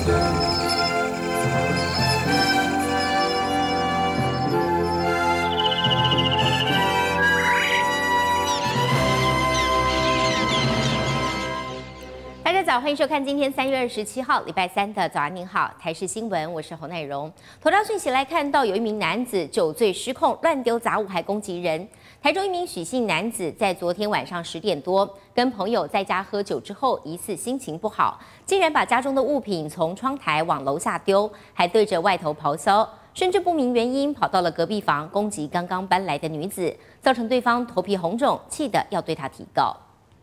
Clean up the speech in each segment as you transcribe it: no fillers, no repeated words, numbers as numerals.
大家早，欢迎收看今天3月27号礼拜三的早安您好，台视新闻，我是侯乃荣。头条讯息来看到，有一名男子酒醉失控，乱丢杂物还攻击人。台中一名许姓男子在昨天晚上10点多，跟朋友在家喝酒之后，疑似心情不好，竟然把家中的物品从窗台往楼下丢，还对着外头咆哮，甚至不明原因跑到了隔壁房攻击刚刚搬来的女子，造成对方头皮红肿，气得要对他提告。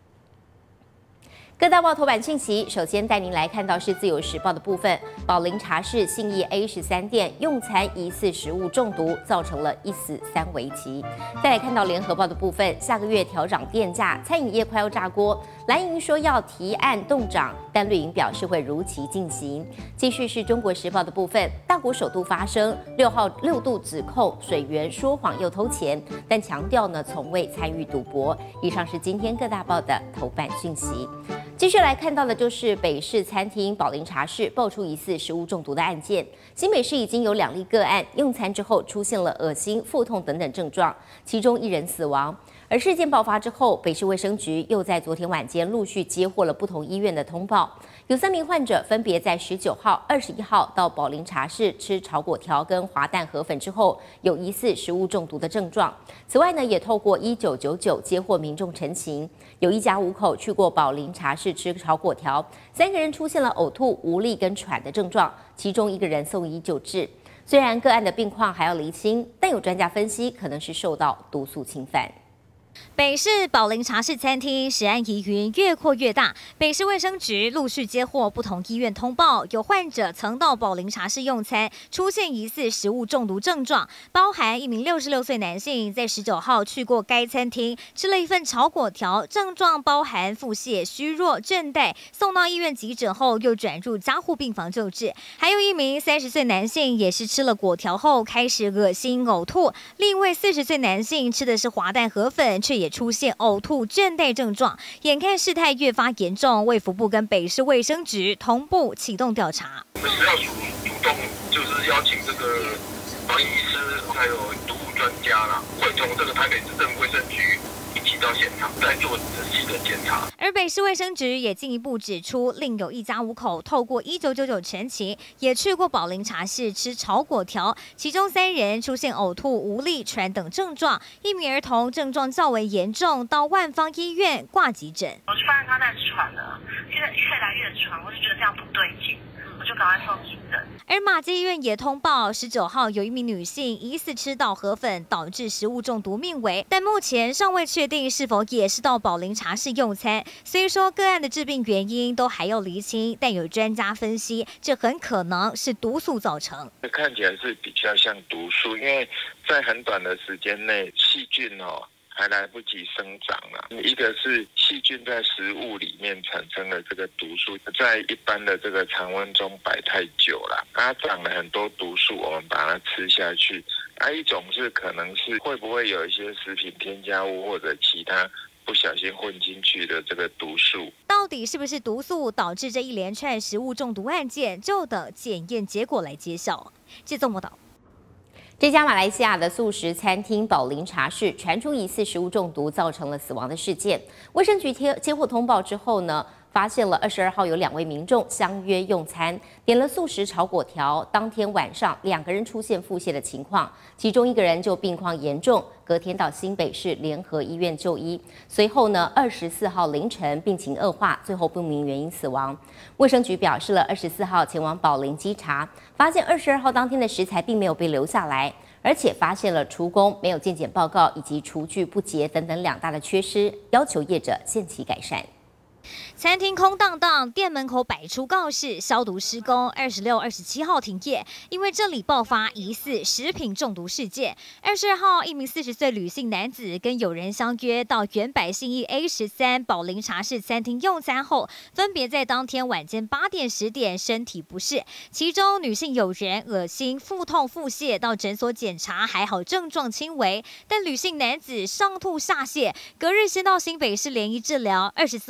各大报头版讯息，首先带您来看到是《自由时报》的部分。宝林茶室信义 A13店用餐疑似食物中毒，造成了1死3危疾。再来看到《联合报》的部分，下个月调涨电价，餐饮业快要炸锅。蓝营说要提案冻涨，但绿营表示会如期进行。继续是《中国时报》的部分，大国首度发生6号6度指控水源说谎又偷钱，但强调呢从未参与赌博。以上是今天各大报的头版讯息。继续来看到的就是北市餐厅宝林茶室爆出疑似食物中毒的案件。新北市已经有2例个案用餐之后出现了恶心、腹痛等等症状，其中1人死亡。而事件爆发之后，北市卫生局又在昨天晚间陆续接获了不同医院的通报，有3名患者分别在19号、21号到宝林茶室吃炒粿条跟滑蛋河粉之后，有疑似食物中毒的症状。此外呢，也透过1999接获民众陈情，有一家5口去过宝林茶室吃炒粿条，3个人出现了呕吐、无力跟喘的症状，其中1个人送医救治。虽然个案的病况还要厘清，但有专家分析可能是受到毒素侵犯。 北市宝林茶室餐厅食安疑云越扩越大，北市卫生局陆续接获不同医院通报，有患者曾到宝林茶室用餐，出现疑似食物中毒症状，包含1名66岁男性在19号去过该餐厅，吃了一份炒粿条，症状包含腹泻、虚弱、倦怠，送到医院急诊后又转入加护病房救治。还有1名30岁男性也是吃了粿条后开始恶心呕吐，另一位40岁男性吃的是滑蛋河粉，却也出现呕吐、倦怠症状，眼看事态越发严重，卫福部跟北市卫生局同步启动调查。 我们食药署主动就是邀请这个防疫医师还有毒物专家啦，会同这个台北市政府卫生局一起到现场，再做仔细的检查。 而北市卫生局也进一步指出，另有1家5口透过1999陈情，也去过宝林茶室吃炒粿条，其中3人出现呕吐、无力、喘等症状，1名儿童症状较为严重，到万芳医院挂急诊。 我就发现他在喘了，现在越来越喘，我就觉得这样不对劲，我就赶快送急诊。 而马偕医院也通报，19号有1名女性疑似吃到河粉，导致食物中毒命危，但目前尚未确定是否也是到宝林茶室用餐。虽说个案的致病原因都还要厘清，但有专家分析，这很可能是毒素造成。 看起来是比较像毒素，因为在很短的时间内，细菌还来不及生长了。一个是细菌在食物里面产生了这个毒素，在一般的这个常温中摆太久了，它长了很多毒素，我们把它吃下去。一种是可能是会不会有一些食品添加物或者其他不小心混进去的这个毒素， 到底是不是毒素导致这一连串食物中毒案件，就等检验结果来揭晓。记者报道。 这家马来西亚的素食餐厅宝林茶室传出疑似食物中毒，造成了死亡的事件。卫生局接获通报之后呢，发现了22号有2位民众相约用餐，点了素食炒粿条。当天晚上2个人出现腹泻的情况，其中1个人就病况严重，隔天到新北市联合医院就医。随后呢，24号凌晨病情恶化，最后不明原因死亡。卫生局表示了24号前往宝林稽查，发现22号当天的食材并没有被留下来，而且发现了厨工没有健检报告以及厨具不洁等等2大的缺失，要求业者限期改善。 餐厅空荡荡，店门口摆出告示，消毒施工。26、27号停业，因为这里爆发疑似食品中毒事件。22号，一名40岁吕姓男子跟友人相约到原百信义 A13宝林茶室餐厅用餐后，分别在当天晚间8点、10点身体不适，其中女性友人恶心、腹痛、腹泻，到诊所检查还好症状轻微，但吕姓男子上吐下泻，隔日先到新北市联医治疗，24号病情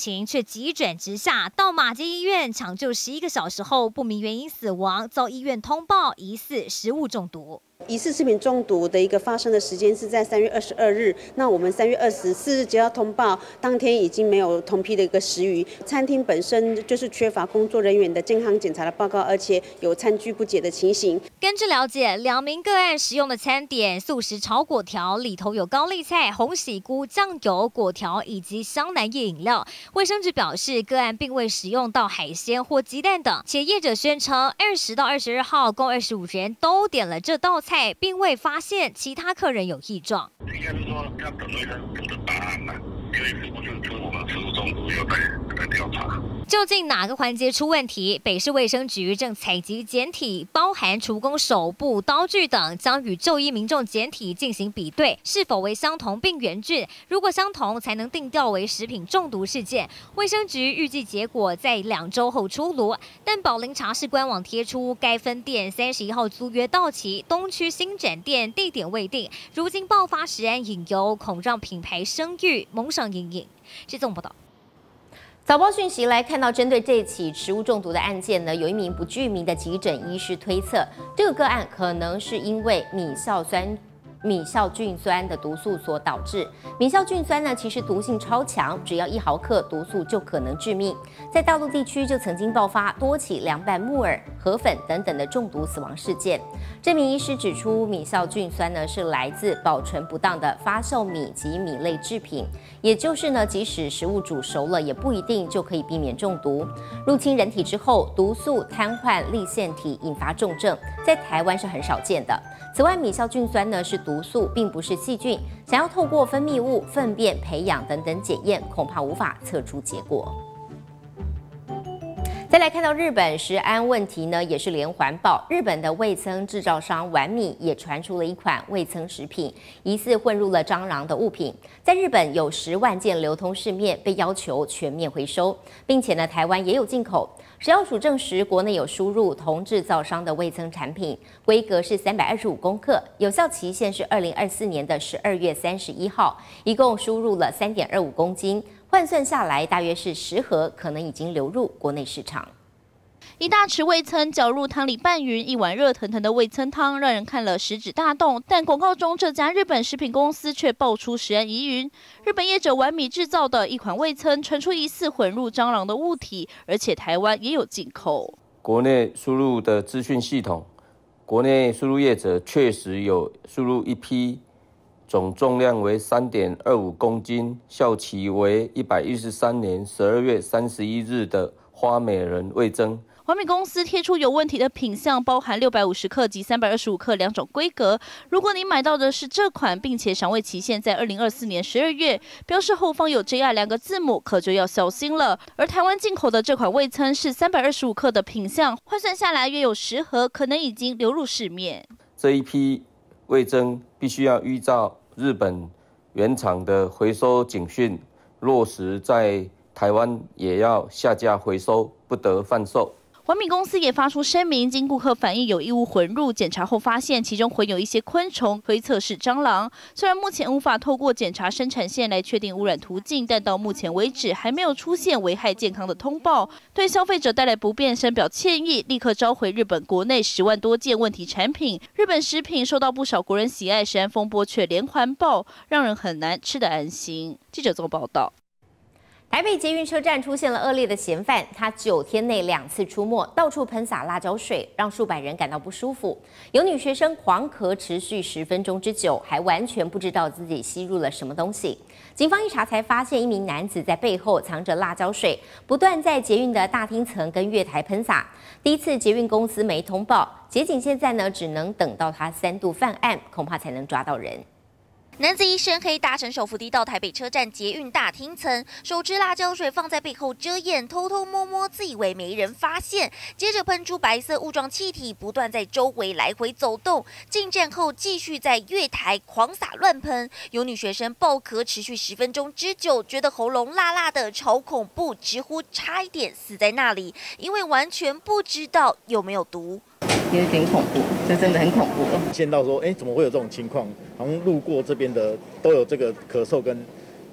情却急转直下，到马偕医院抢救11个小时后，不明原因死亡，遭医院通报疑似食物中毒。 疑似食品中毒的一个发生的时间是在3月22日，那我们3月24日接到通报，当天已经没有同批的一个食鱼，餐厅本身就是缺乏工作人员的健康检查的报告，而且有餐具不洁的情形。 根据了解，2名个案食用的餐点素食炒粿条里头有高丽菜、红喜菇、酱油、粿条以及香楠叶饮料。卫生局表示，个案并未食用到海鲜或鸡蛋等，且业者宣称20到22号共25人都点了这道菜，并未发现其他客人有异状。 应该是说要等卫生部的答案啦，因为是不是我们食物中毒有在调查。 究竟哪个环节出问题？北市卫生局正采集检体，包含厨工手部、刀具等，将与就医民众检体进行比对，是否为相同病原菌？如果相同，才能定调为食品中毒事件。卫生局预计结果在2周后出炉。但宝林茶室官网贴出，该分店31号租约到期，东区新展店地点未定，如今爆发食安隐忧，恐让品牌声誉蒙上阴影。是这种报道。 早报讯息来看到，针对这起食物中毒的案件呢，有一名不具名的急诊医师推测，这个个案可能是因为米酵菌酸的毒素所导致。米酵菌酸呢，其实毒性超强，只要1毫克毒素就可能致命。在大陆地区就曾经爆发多起凉拌木耳、河粉等等的中毒死亡事件。这名医师指出，米酵菌酸呢是来自保存不当的发酵米及米类制品，也就是呢，即使食物煮熟了，也不一定就可以避免中毒。入侵人体之后，毒素瘫痪粒腺体，引发重症，在台湾是很少见的。此外，米酵菌酸呢是毒素，并不是细菌，想要透过分泌物、粪便、培养等等检验，恐怕无法测出结果。再来看到日本食安问题呢，也是连环爆。日本的味噌制造商丸米也传出了一款味噌食品，疑似混入了蟑螂的物品，在日本有10万件流通市面，被要求全面回收，并且呢，台湾也有进口。食药署证实，国内有输入同制造商的味噌产品，规格是325公克，有效期限是2024年的12月31号，一共输入了3.25公斤，换算下来大约是10盒，可能已经流入国内市场。 一大匙味噌搅入汤里拌匀，一碗热腾腾的味噌汤让人看了食指大动。但广告中这家日本食品公司却爆出食安疑云，日本业者丸米制造的一款味噌传出疑似混入蟑螂的物体，而且台湾也有进口。 国内输入的资讯系统，国内输入业者确实有输入一批，总重量为3.25公斤，效期为113年12月31日的花美人味噌。 丸米公司贴出有问题的品项，包含650克及325克2种规格。如果你买到的是这款，并且赏味期限在2024年12月，标示后方有 JR 2个字母，可就要小心了。而台湾进口的这款味噌是325克的品项，换算下来约有10盒，可能已经流入市面。 这一批味噌必须要依照日本原厂的回收警讯落实，在台湾也要下架回收，不得贩售。 丸米公司也发出声明，经顾客反映有异物混入，检查后发现其中混有一些昆虫，推测是蟑螂。虽然目前无法透过检查生产线来确定污染途径，但到目前为止还没有出现危害健康的通报，对消费者带来不便深表歉意，立刻召回日本国内10万多件问题产品。日本食品受到不少国人喜爱，食安风波却连环爆，让人很难吃得安心。记者做报道。 台北捷运车站出现了恶劣的嫌犯，他9天内2次出没，到处喷洒辣椒水，让数百人感到不舒服。有女学生狂咳持续10分钟之久，还完全不知道自己吸入了什么东西。警方一查才发现，一名男子在背后藏着辣椒水，不断在捷运的大厅层跟月台喷洒。第一次捷运公司没通报，捷警现在呢只能等到他3度犯案，恐怕才能抓到人。 男子一身黑，搭乘手扶梯到台北车站捷运大厅层，手持辣椒水放在背后遮掩，偷偷摸摸，自以为没人发现。接着喷出白色雾状气体，不断在周围来回走动。进站后继续在月台狂洒乱喷。有女学生爆咳持续10分钟之久，觉得喉咙辣辣的，超恐怖，直呼差一点死在那里，因为完全不知道有没有毒。 有点恐怖，这真的很恐怖。 见到说，怎么会有这种情况？好像路过这边的都有这个咳嗽跟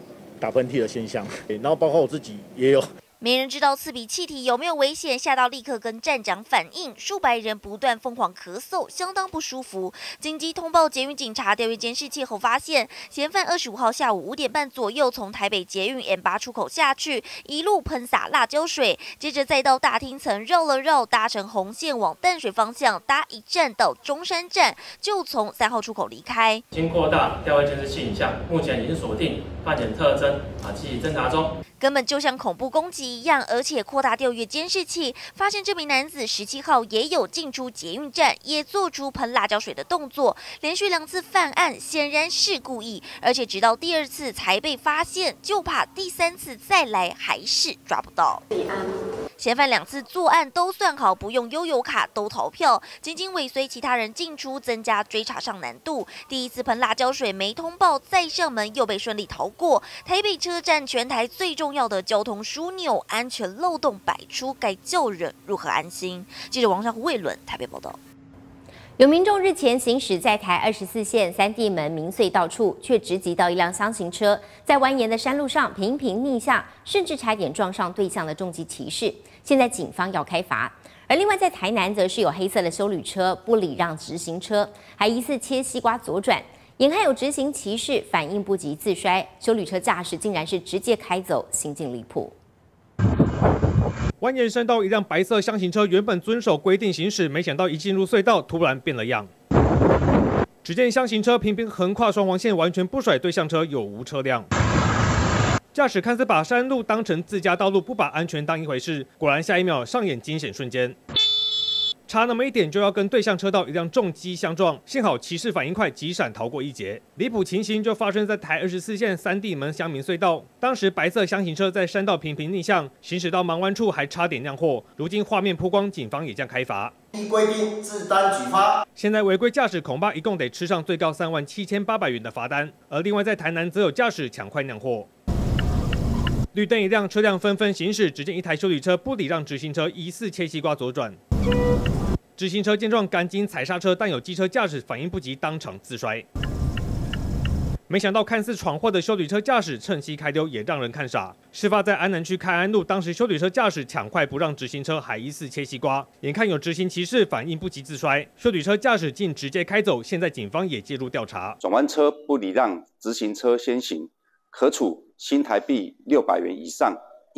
打喷嚏的现象，然后包括我自己也有。 没人知道刺鼻气体有没有危险，吓到立刻跟站长反映，数百人不断疯狂咳嗽，相当不舒服。紧急通报捷运警察调阅监视器后，发现嫌犯25号下午5点半左右从台北捷运 M8 出口下去，一路喷洒辣椒水，接着再到大厅层绕了绕，搭乘红线往淡水方向搭一站到中山站，就从3号出口离开。 经扩大调阅监视器影像，目前已经锁定犯检特征，继续侦查中。 根本就像恐怖攻击一样，而且扩大调阅监视器，发现这名男子17号也有进出捷运站，也做出喷辣椒水的动作，连续2次犯案，显然是故意，而且直到第2次才被发现，就怕第3次再来还是抓不到。嫌犯2次作案都算好，不用悠游卡都逃票，仅仅尾随其他人进出，增加追查上难度。第1次喷辣椒水没通报，再上门又被顺利逃过。台北车站全台最重要的交通枢纽，安全漏洞百出，该叫人如何安心？记者王珊瑚、魏伦台北报道。 有民众日前行驶在台24线3地门明隧道处，却直击到一辆箱型车，在蜿蜒的山路上频频逆向，甚至差点撞上对向的重机骑士。现在警方要开罚。而另外在台南，则是有黑色的休旅车不礼让直行车，还疑似切西瓜左转，眼看有直行骑士反应不及自摔，休旅车驾驶竟然是直接开走，行径离谱。 蜿蜒山道，一辆白色箱型车原本遵守规定行驶，没想到一进入隧道，突然变了样。只见箱型车频频横跨双黄线，完全不甩对向车有无车辆。驾驶看似把山路当成自家道路，不把安全当一回事，果然下一秒上演惊险瞬间。差那么一点就要跟对向车道一辆重机相撞，幸好骑士反应快，急闪逃过一劫。离谱情形就发生在台24线3地门乡民隧道，当时白色厢型车在山道频频逆向，行驶到盲弯处还差点酿祸。如今画面曝光，警方也将开罚。 依规定自单举发。 现在违规驾驶恐怕一共得吃上最高37800元的罚单。而另外在台南则有驾驶抢快酿祸。绿灯一亮，车辆纷纷行驶，只见一台休旅车不礼让直行车，疑似切西瓜左转。直行车见状赶紧踩刹车，但有机车驾驶反应不及，当场自摔。没想到看似闯祸的休旅车驾驶趁机开溜，也让人看傻。事发在安南区开安路，当时休旅车驾驶抢快不让直行车，还疑似切西瓜。眼看有直行骑士反应不及自摔，休旅车驾驶竟直接开走。现在警方也介入调查。 转弯车不礼让直行车先行，可处新台币600元以上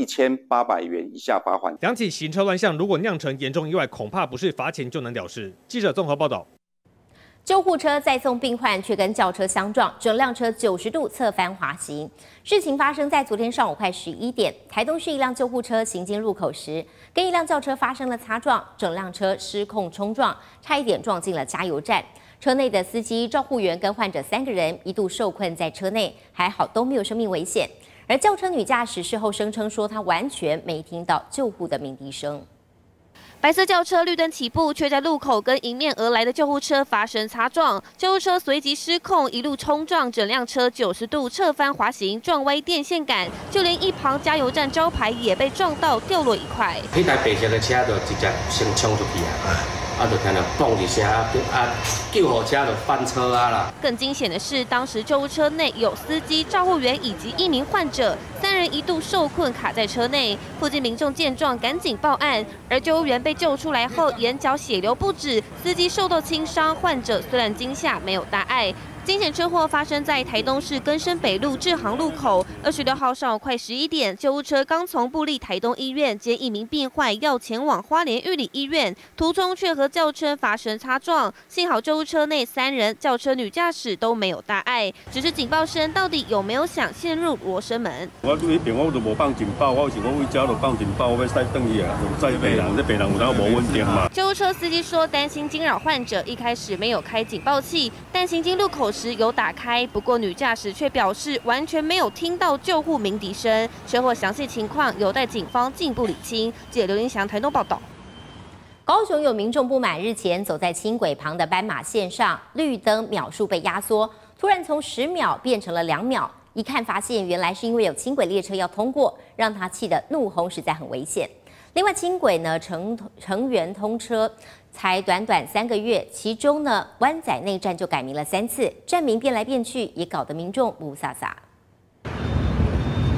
1800元以下罚款。 两起行车乱象，如果酿成严重意外，恐怕不是罚钱就能了事。记者综合报道。 救护车载送病患，却跟轿车相撞，整辆车90度侧翻滑行。事情发生在昨天上午快11点，台东市一辆救护车行经入口时，跟一辆轿车发生了擦撞，整辆车失控冲撞，差一点撞进了加油站。车内的司机、照护员跟患者3个人一度受困在车内，还好都没有生命危险。而轿车女驾驶事后声称说，她完全没听到救护的鸣笛声。 白色轿车绿灯起步，却在路口跟迎面而来的救护车发生擦撞，救护车随即失控，一路冲撞，整辆车90度侧翻滑行，撞歪电线杆，就连一旁加油站招牌也被撞到掉落一块。 那台白色的车就直接先冲出去就听到嘣一声，救护车就翻车啦。 更惊险的是，当时救护车内有司机、照护员以及1名患者，3人一度受困卡在车内。附近民众见状赶紧报案，而救护员被救出来后，眼角血流不止，司机受到轻伤，患者虽然惊吓没有大碍。惊险车祸发生在台东市更生北路志航路口。26号上午快11点，救护车刚从部立台东医院接1名病患要前往花莲玉里医院，途中却和轿车发生擦撞。幸好救护车内3人，轿车女驾驶都没有大碍，只是警报声到底有没有响，陷入罗生门。 我这边我就无放警报，我是我回家就放警报，我要再等伊啊，载病人，这病人有当无稳定嘛。 救护车司机说，担心惊扰患者，一开始没有开警报器，但行经路口时有打开，不过女驾驶却表示完全没有听到救护鸣笛声。车祸详细情况有待警方进一步理清。记者刘英祥台东报道。 高雄有民众不满，日前走在轻轨旁的斑马线上，绿灯秒数被压缩，突然从10秒变成了2秒。一看发现，原来是因为有轻轨列车要通过，让他气得怒轰，实在很危险。另外，轻轨呢成员通车才短3个月，其中呢湾仔内站就改名了3次，站名变来变去，也搞得民众不飒飒。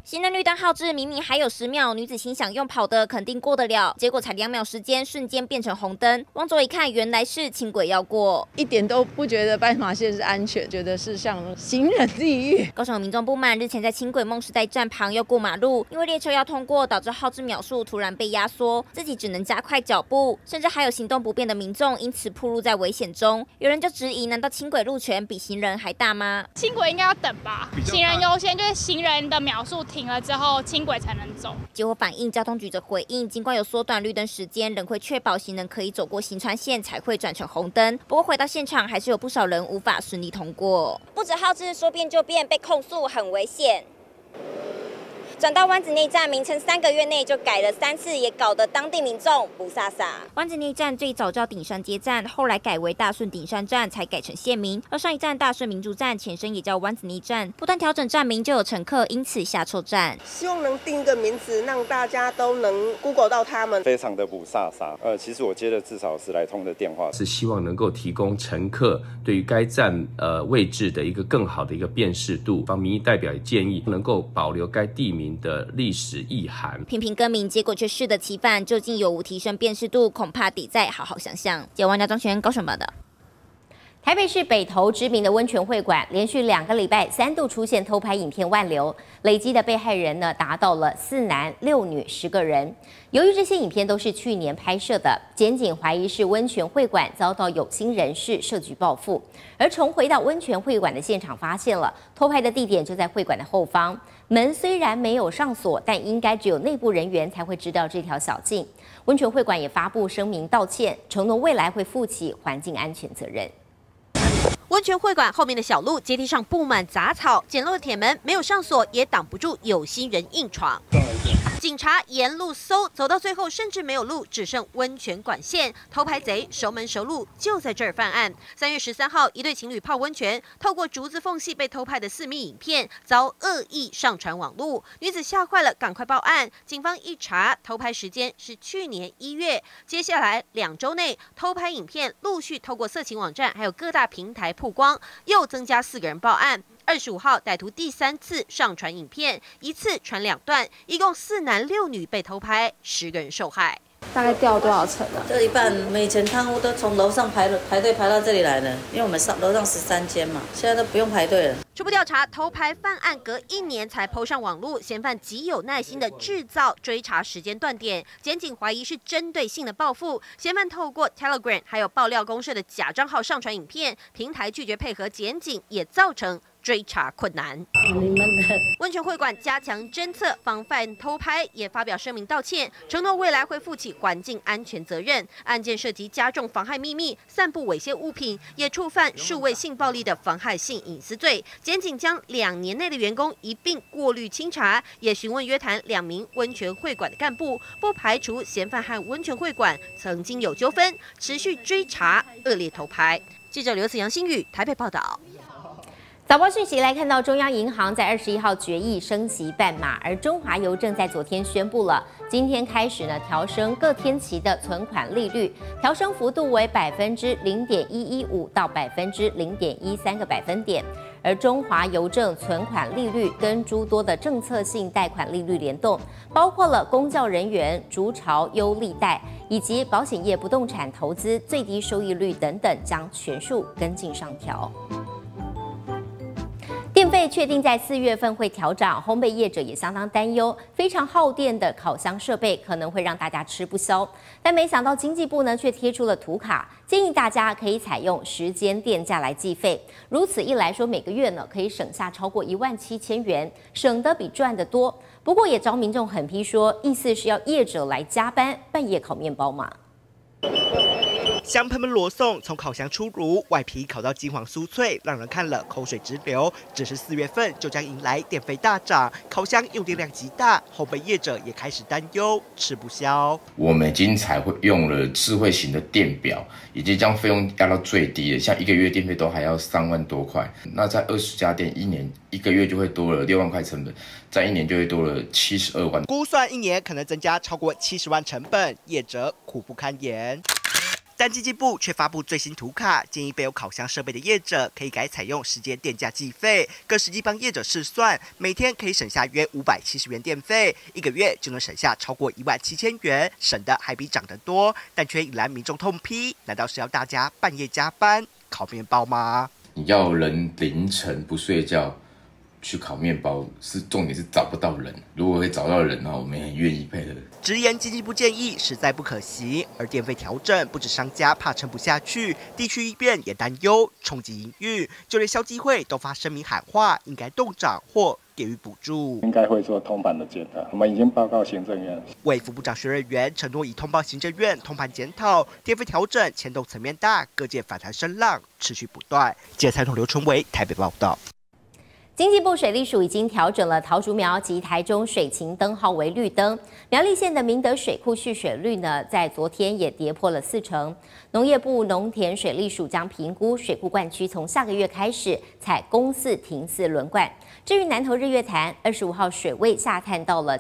新的绿灯号志明明还有10秒，女子心想用跑的肯定过得了，结果才2秒时间，瞬间变成红灯。往左一看，原来是轻轨要过， 一点都不觉得斑马线是安全，觉得是像行人地狱。 高雄有民众不满，日前在轻轨梦时代站旁要过马路，因为列车要通过，导致号志秒数突然被压缩，自己只能加快脚步，甚至还有行动不便的民众因此暴露在危险中。有人就质疑，难道轻轨路权比行人还大吗？ 轻轨应该要等吧，行人优先，就是行人的秒数停了之后，轻轨才能走。 结果反映交通局则回应，尽管有缩短绿灯时间，仍会确保行人可以走过行穿线才会转成红灯。不过回到现场，还是有不少人无法顺利通过。不止号志说变就变，被控诉很危险。转到湾子内站，名称3个月内就改了3次，也搞得当地民众不飒飒。湾子内站最早叫顶山街站，后来改为大顺顶山站，才改成县名。而上一站大顺民族站前身也叫湾子内站，不断调整站名，就有乘客因此下错站。 希望能定个名字，让大家都能 Google 到他们。 非常的不飒飒。其实我接了至少10来通的电话， 是希望能够提供乘客对于该站位置的一个更好的一个辨识度。方民意代表也建议能够保留该地名的历史意涵。 频频更名，结果却适得其反，究竟有无提升辨识度，恐怕得再好好想想。记者王家庄高雄报道。台北市北投知名的温泉会馆，连续2个礼拜3度出现偷拍影片外流，累积的被害人呢达到了4男6女10个人。由于这些影片都是去年拍摄的，检警怀疑是温泉会馆遭到有心人士设局报复。而重回到温泉会馆的现场，发现了偷拍的地点就在会馆的后方，门虽然没有上锁，但应该只有内部人员才会知道这条小径。温泉会馆也发布声明道歉，承诺未来会负起环境安全责任。 温泉会馆后面的小路阶梯上布满杂草，简陋的铁门没有上锁，也挡不住有心人硬闯。警察沿路搜，走到最后甚至没有路，只剩温泉管线。偷拍贼熟门熟路，就在这儿犯案。3月13号，一对情侣泡温泉，透过竹子缝隙被偷拍的私密影片遭恶意上传网路，女子吓坏了，赶快报案。警方一查，偷拍时间是去年1月。接下来2周内，偷拍影片陆续透过色情网站还有各大平台曝光，又增加4个人报案。25号，歹徒第3次上传影片，一次传2段，一共4男6女被偷拍，10个人受害。 大概掉多少层啊？ 这一半，每间汤屋都从楼上排队排到这里来了，因为我们楼上13间嘛，现在都不用排队了。 初步调查，偷拍犯案隔1年才PO上网路，嫌犯极有耐心的制造追查时间断点，检警怀疑是针对性的报复。嫌犯透过 Telegram 还有爆料公社的假账号上传影片，平台拒绝配合检警，也造成追查困难。温泉会馆加强侦测，防范偷拍，也发表声明道歉，承诺未来会负起环境安全责任。案件涉及加重妨害秘密、散布猥亵物品，也触犯数位性暴力的妨害性隐私罪。检警将2年内的员工一并过滤清查，也询问约谈2名温泉会馆的干部，不排除嫌犯和温泉会馆曾经有纠纷，持续追查恶劣偷拍。记者刘子阳、新宇台北报道。 早报讯息来看到，中央银行在21号决议升息半码，而中华邮政在昨天宣布了，今天开始呢调升各天期的存款利率，调升幅度为0.115%到0.113个百分点。而中华邮政存款利率跟诸多的政策性贷款利率联动，包括了公教人员、竹巢优利贷以及保险业不动产投资最低收益率等等，将全数跟进上调。电费确定在4月份会调涨，烘焙业者也相当担忧，非常耗电的烤箱设备可能会让大家吃不消。但没想到经济部呢却贴出了图卡，建议大家可以采用时间电价来计费。如此一来说，每个月呢可以省下超过17000元，省得比赚得多。不过也遭民众狠批说，意思是要业者来加班，半夜烤面包嘛。 香喷喷罗宋从烤箱出炉，外皮烤到金黄酥脆，让人看了口水直流。只是4月份就将迎来电费大涨，烤箱用电量极大，烘焙业者也开始担忧吃不消。 我们已经采用了智慧型的电表，已经将费用压到最低了，像1个月电费都还要3万多块。那在20家店1个月就会多了6万块成本，在1年就会多了72万。 估算1年可能增加超过70万成本，业者苦不堪言。 但经济部却发布最新图卡，建议备有烤箱设备的业者可以改采用时间电价计费，更实际帮业者试算，每天可以省下约570元电费，1个月就能省下超过17000元，省的还比涨得多，但却引来民众痛批：难道是要大家半夜加班烤面包吗？ 你要人凌晨不睡觉去烤面包，重点是找不到人。如果可以找到人的话，我们也很愿意配合。 直言经济部建议实在不可行，而电费调整不止商家怕撑不下去，地区医院也担忧冲击营运，就连消基会都发声明喊话，应该冻涨或给予补助， 应该会做通盘的检讨。我们已经报告行政院， 卫福部长薛瑞元承诺已通报行政院通盘检讨，电费调整牵动层面大，各界反弹声浪持续不断。记者蔡同刘春伟台北报道。 经济部水利署已经调整了桃竹苗及台中水情灯号为绿灯。苗栗县的明德水库蓄水率呢，在昨天也跌破了40%。农业部农田水利署将评估水库灌区，从下个月开始采公4停4轮灌。至于南投日月潭25号水位下探到了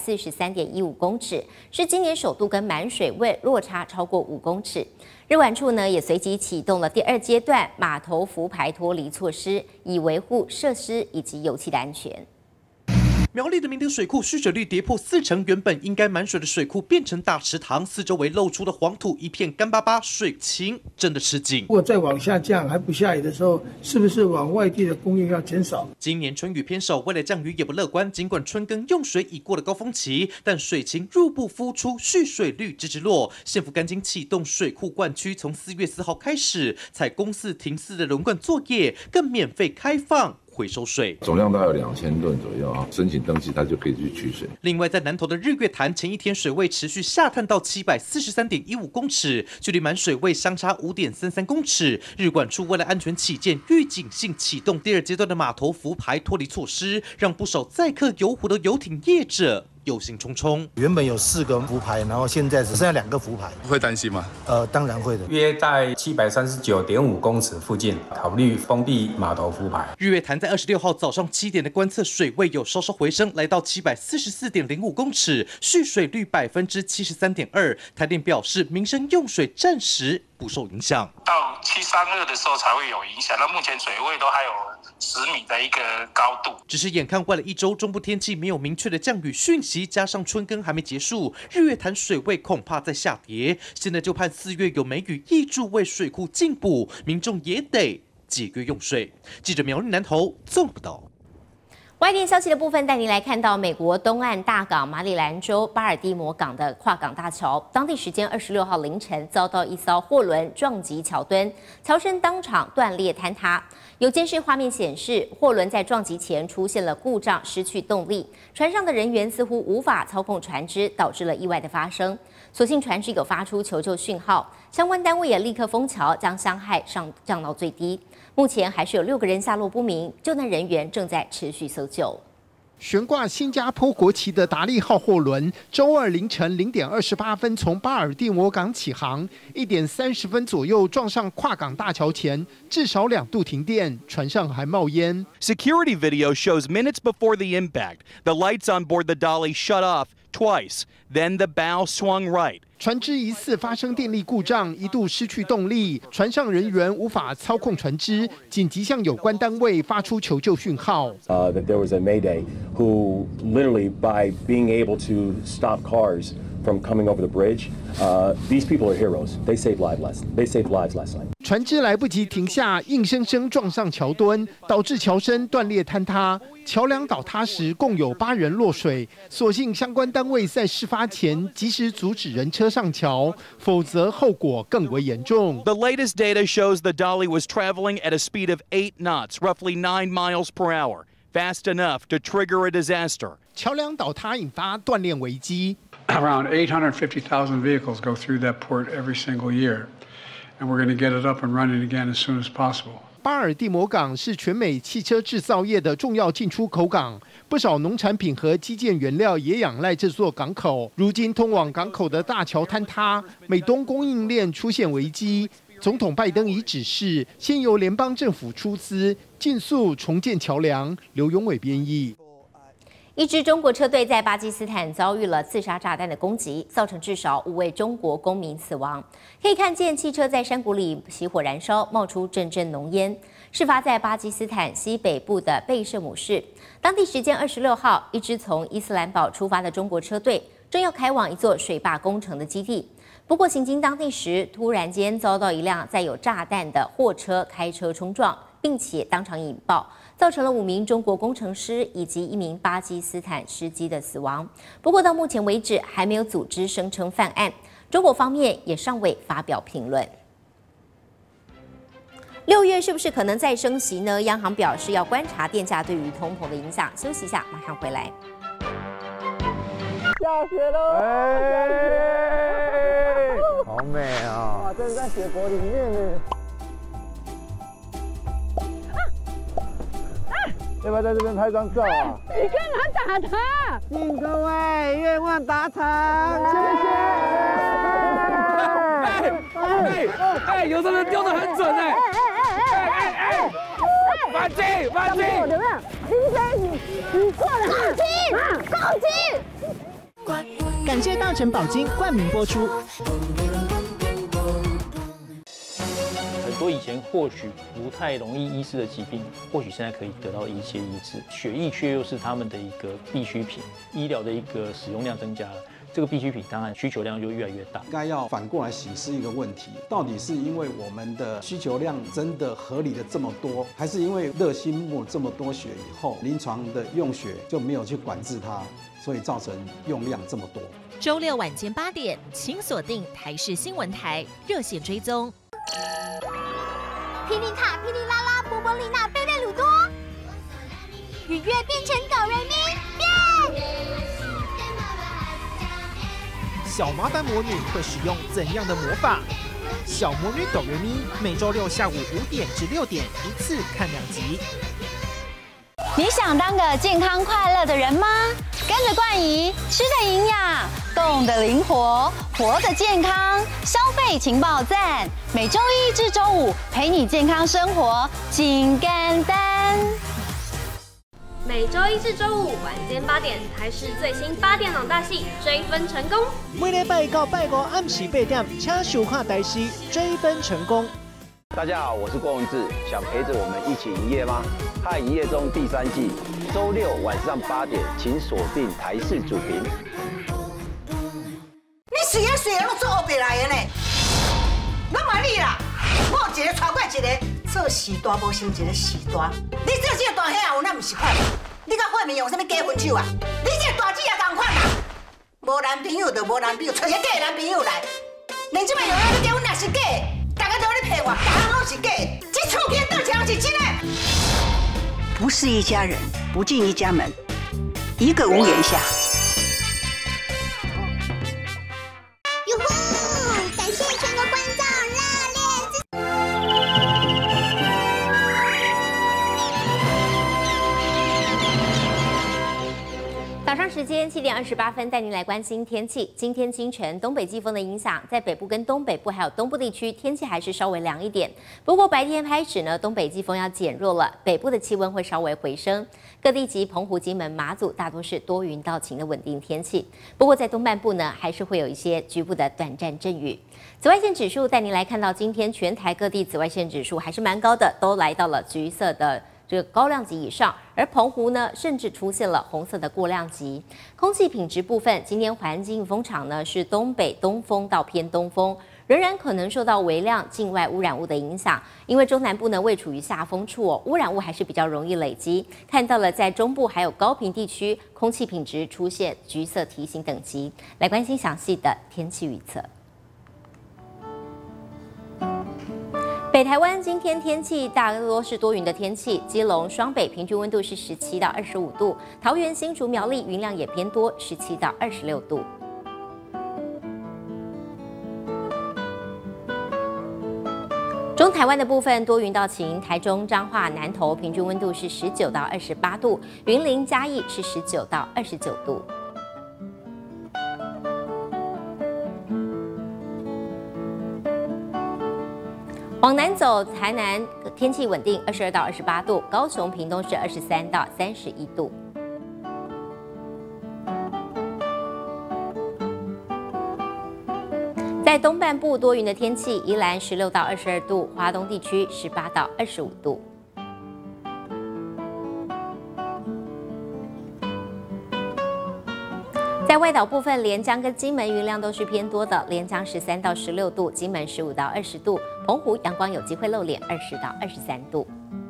743.15公尺，是今年首度跟满水位落差超过5公尺。日管处呢也随即启动了第2阶段码头浮排脱离措施，以维护设施以及油气的安全。 苗栗的明德水库蓄水率跌破40%，原本应该满水的水库变成大池塘，四周围露出的黄土一片干巴巴，水情真的吃紧。 如果再往下降还不下雨的时候，是不是往外地的供应要减少？ 今年春雨偏少，未来降雨也不乐观。尽管春耕用水已过了高峰期，但水情入不敷出，蓄水率直直落。县府赶紧启动水库灌区，从4月4号开始采公4停4的轮灌作业，更免费开放回收水， 总量大概有2000吨左右啊，申请登记它就可以去取水。 另外，在南投的日月潭，前一天水位持续下探到743.15公尺，距离满水位相差5.33公尺。日管处为了安全起见，预警性启动第2阶段的码头浮排脱离措施，让不少载客游湖的游艇业者忧心忡忡。 原本有4个浮排，然后现在只剩下2个浮排， 会担心吗？ 当然会的。 约在739.5公尺附近，考虑封闭码头浮排。 日月潭在26号早上7点的观测水位有稍稍回升，来到744.05公尺，蓄水率73.2%。台电表示，民生用水暂时不受影响。 到732的时候才会有影响，那目前水位都还有10米的一个高度。 只是眼看未来1周中部天气没有明确的降雨讯息，加上春耕还没结束，日月潭水位恐怕在下跌。现在就盼4月有梅雨挹注为水库进补，民众也得节约用水。记者苗栗南投综合报道。 外电消息的部分带您来看到美国东岸大港马里兰州巴尔的摩港的跨港大桥，当地时间26号凌晨遭到一艘货轮撞击桥墩，桥身当场断裂坍塌。有监视画面显示，货轮在撞击前出现了故障，失去动力，船上的人员似乎无法操控船只，导致了意外的发生。所幸船只有发出求救讯号，相关单位也立刻封桥，将伤害降到最低。目前还是有6个人下落不明，救难人员正在持续搜救。 悬挂新加坡国旗的达利号货轮，周二凌晨0点28分从巴尔的摩港起航，1点30分左右撞上跨港大桥前，至少2度停电，船上还冒烟。 Security video shows minutes before the impact, the lights on board the Dolly shut off twice, then the bow swung right. 船只疑似发生电力故障，一度失去动力，船上人员无法操控船只，紧急向有关单位发出求救讯号。 That there was a Mayday who literally by being able to stop cars from coming over the bridge, these people are heroes. They saved lives last night. 船只来不及停下，硬生生撞上桥墩，导致桥身断裂坍塌。桥梁倒塌时，共有8人落水。所幸相关单位在事发前及时阻止人车上桥，否则后果更为严重。 The latest data shows the Dolly was traveling at a speed of 8 knots, roughly 9 miles per hour, fast enough to trigger a disaster. 桥梁倒塌引发断链危机。 Around 850,000 vehicles go through that port every single year, and we're going to get it up and running again as soon as possible. 巴尔的摩港是全美汽车制造业的重要进出口港，不少农产品和基建原料也仰赖这座港口。如今通往港口的大桥坍塌，美东供应链出现危机。总统拜登已指示，先由联邦政府出资，尽速重建桥梁。刘永伟编译。 一支中国车队在巴基斯坦遭遇了自杀炸弹的攻击，造成至少5位中国公民死亡。可以看见汽车在山谷里起火燃烧，冒出阵阵浓烟。事发在巴基斯坦西北部的贝舍姆市。当地时间26号，一支从伊斯兰堡出发的中国车队正要开往一座水坝工程的基地。不过行经当地时，突然间遭到一辆载有炸弹的货车开车冲撞，并且当场引爆，造成了5名中国工程师以及1名巴基斯坦司机的死亡。不过到目前为止，还没有组织声称犯案，中国方面也尚未发表评论。6月是不是可能再升息呢？央行表示要观察电价对于通膨的影响。休息一下，马上回来。 下雪喽！好美啊！哇，真的在雪国里面呢。要不要在这边拍张照啊？你干嘛打他？敬各位愿望达成，谢谢。 哎，有的人丢得很准哎！反击！ 有没有？林飞，你错了！放弃！ 感谢大成保金冠名播出。 很多以前或许不太容易医治的疾病，或许现在可以得到一些医治。血液却又是他们的一个必需品，医疗的一个使用量增加了。这个必需品当然需求量就越来越大， 应该要反过来审视一个问题：到底是因为我们的需求量真的合理的这么多，还是因为热心募这么多血以后，临床的用血就没有去管制它，所以造成用量这么多？ 周6晚间8点，请锁定台视新闻台热线追踪。 霹雳卡、霹雳拉拉、波波丽娜、贝贝鲁多，愉悦变成哆瑞咪变。 小麻烦魔女会使用怎样的魔法？小魔女哆瑞咪每周6下午5点至6点一次看2集。 你想当个健康快乐的人吗？跟着冠仪，吃的营养，动的灵活，活的健康，消费情报站，每周1至周5陪你健康生活，真简单。 每周1至周5晚间8点，台视最新8点档大戏《追分成功》。 每礼拜1到拜5暗时8点，请收看台视《追分成功》。 大家好，我是郭文志，想陪着我们一起营业吗？《嗨，营业中》第3季，周6晚上8点，请锁定台视主频。 你随啊我做后边来的呢？我问你啦，我一个超过一个，做时大无成一个时大。你做这个大兄有哪不是款？你甲慧明用什么假分手啊？你这个大姐也同款啦。无男朋友就无男朋友，找一个假男朋友来。连这摆有人结婚也是假，大家都在骗我，大家拢是假。这厝边倒墙是真的。不是一家人，不进一家门，一个屋檐下。 哟呼！感谢全国观众热烈支持。 早上时间7点28分，带您来关心天气。今天清晨，东北季风的影响，在北部跟东北部还有东部地区，天气还是稍微凉一点。不过白天开始呢，东北季风要减弱了，北部的气温会稍微回升。各地及澎湖、金门、马祖大多是多云到晴的稳定天气。不过在东半部呢，还是会有一些局部的短暂阵雨。紫外线指数带您来看到，今天全台各地紫外线指数还是蛮高的，都来到了橘色的这个高量级以上，而澎湖呢，甚至出现了红色的过量级。空气品质部分，今天环境风场呢是东北东风到偏东风，仍然可能受到微量境外污染物的影响，因为中南部呢位处于下风处哦，污染物还是比较容易累积。看到了在中部还有高屏地区，空气品质出现橘色提醒等级。来关心详细的天气预测。北台湾今天天气大多是多云的天气，基隆、双北平均温度是17到25度，桃园、新竹、苗栗云量也偏多，17到26度。中台湾的部分多云到晴，台中、彰化、南投平均温度是19到28度，云林、嘉义是19到29度。往南走，台南天气稳定，22到28度；高雄、屏东是23到31度。 在东半部多云的天气，宜兰16到22度，华东地区18到25度。在外岛部分，连江跟金门云量都是偏多的，连江13到16度，金门15到20度，澎湖阳光有机会露脸20到23度。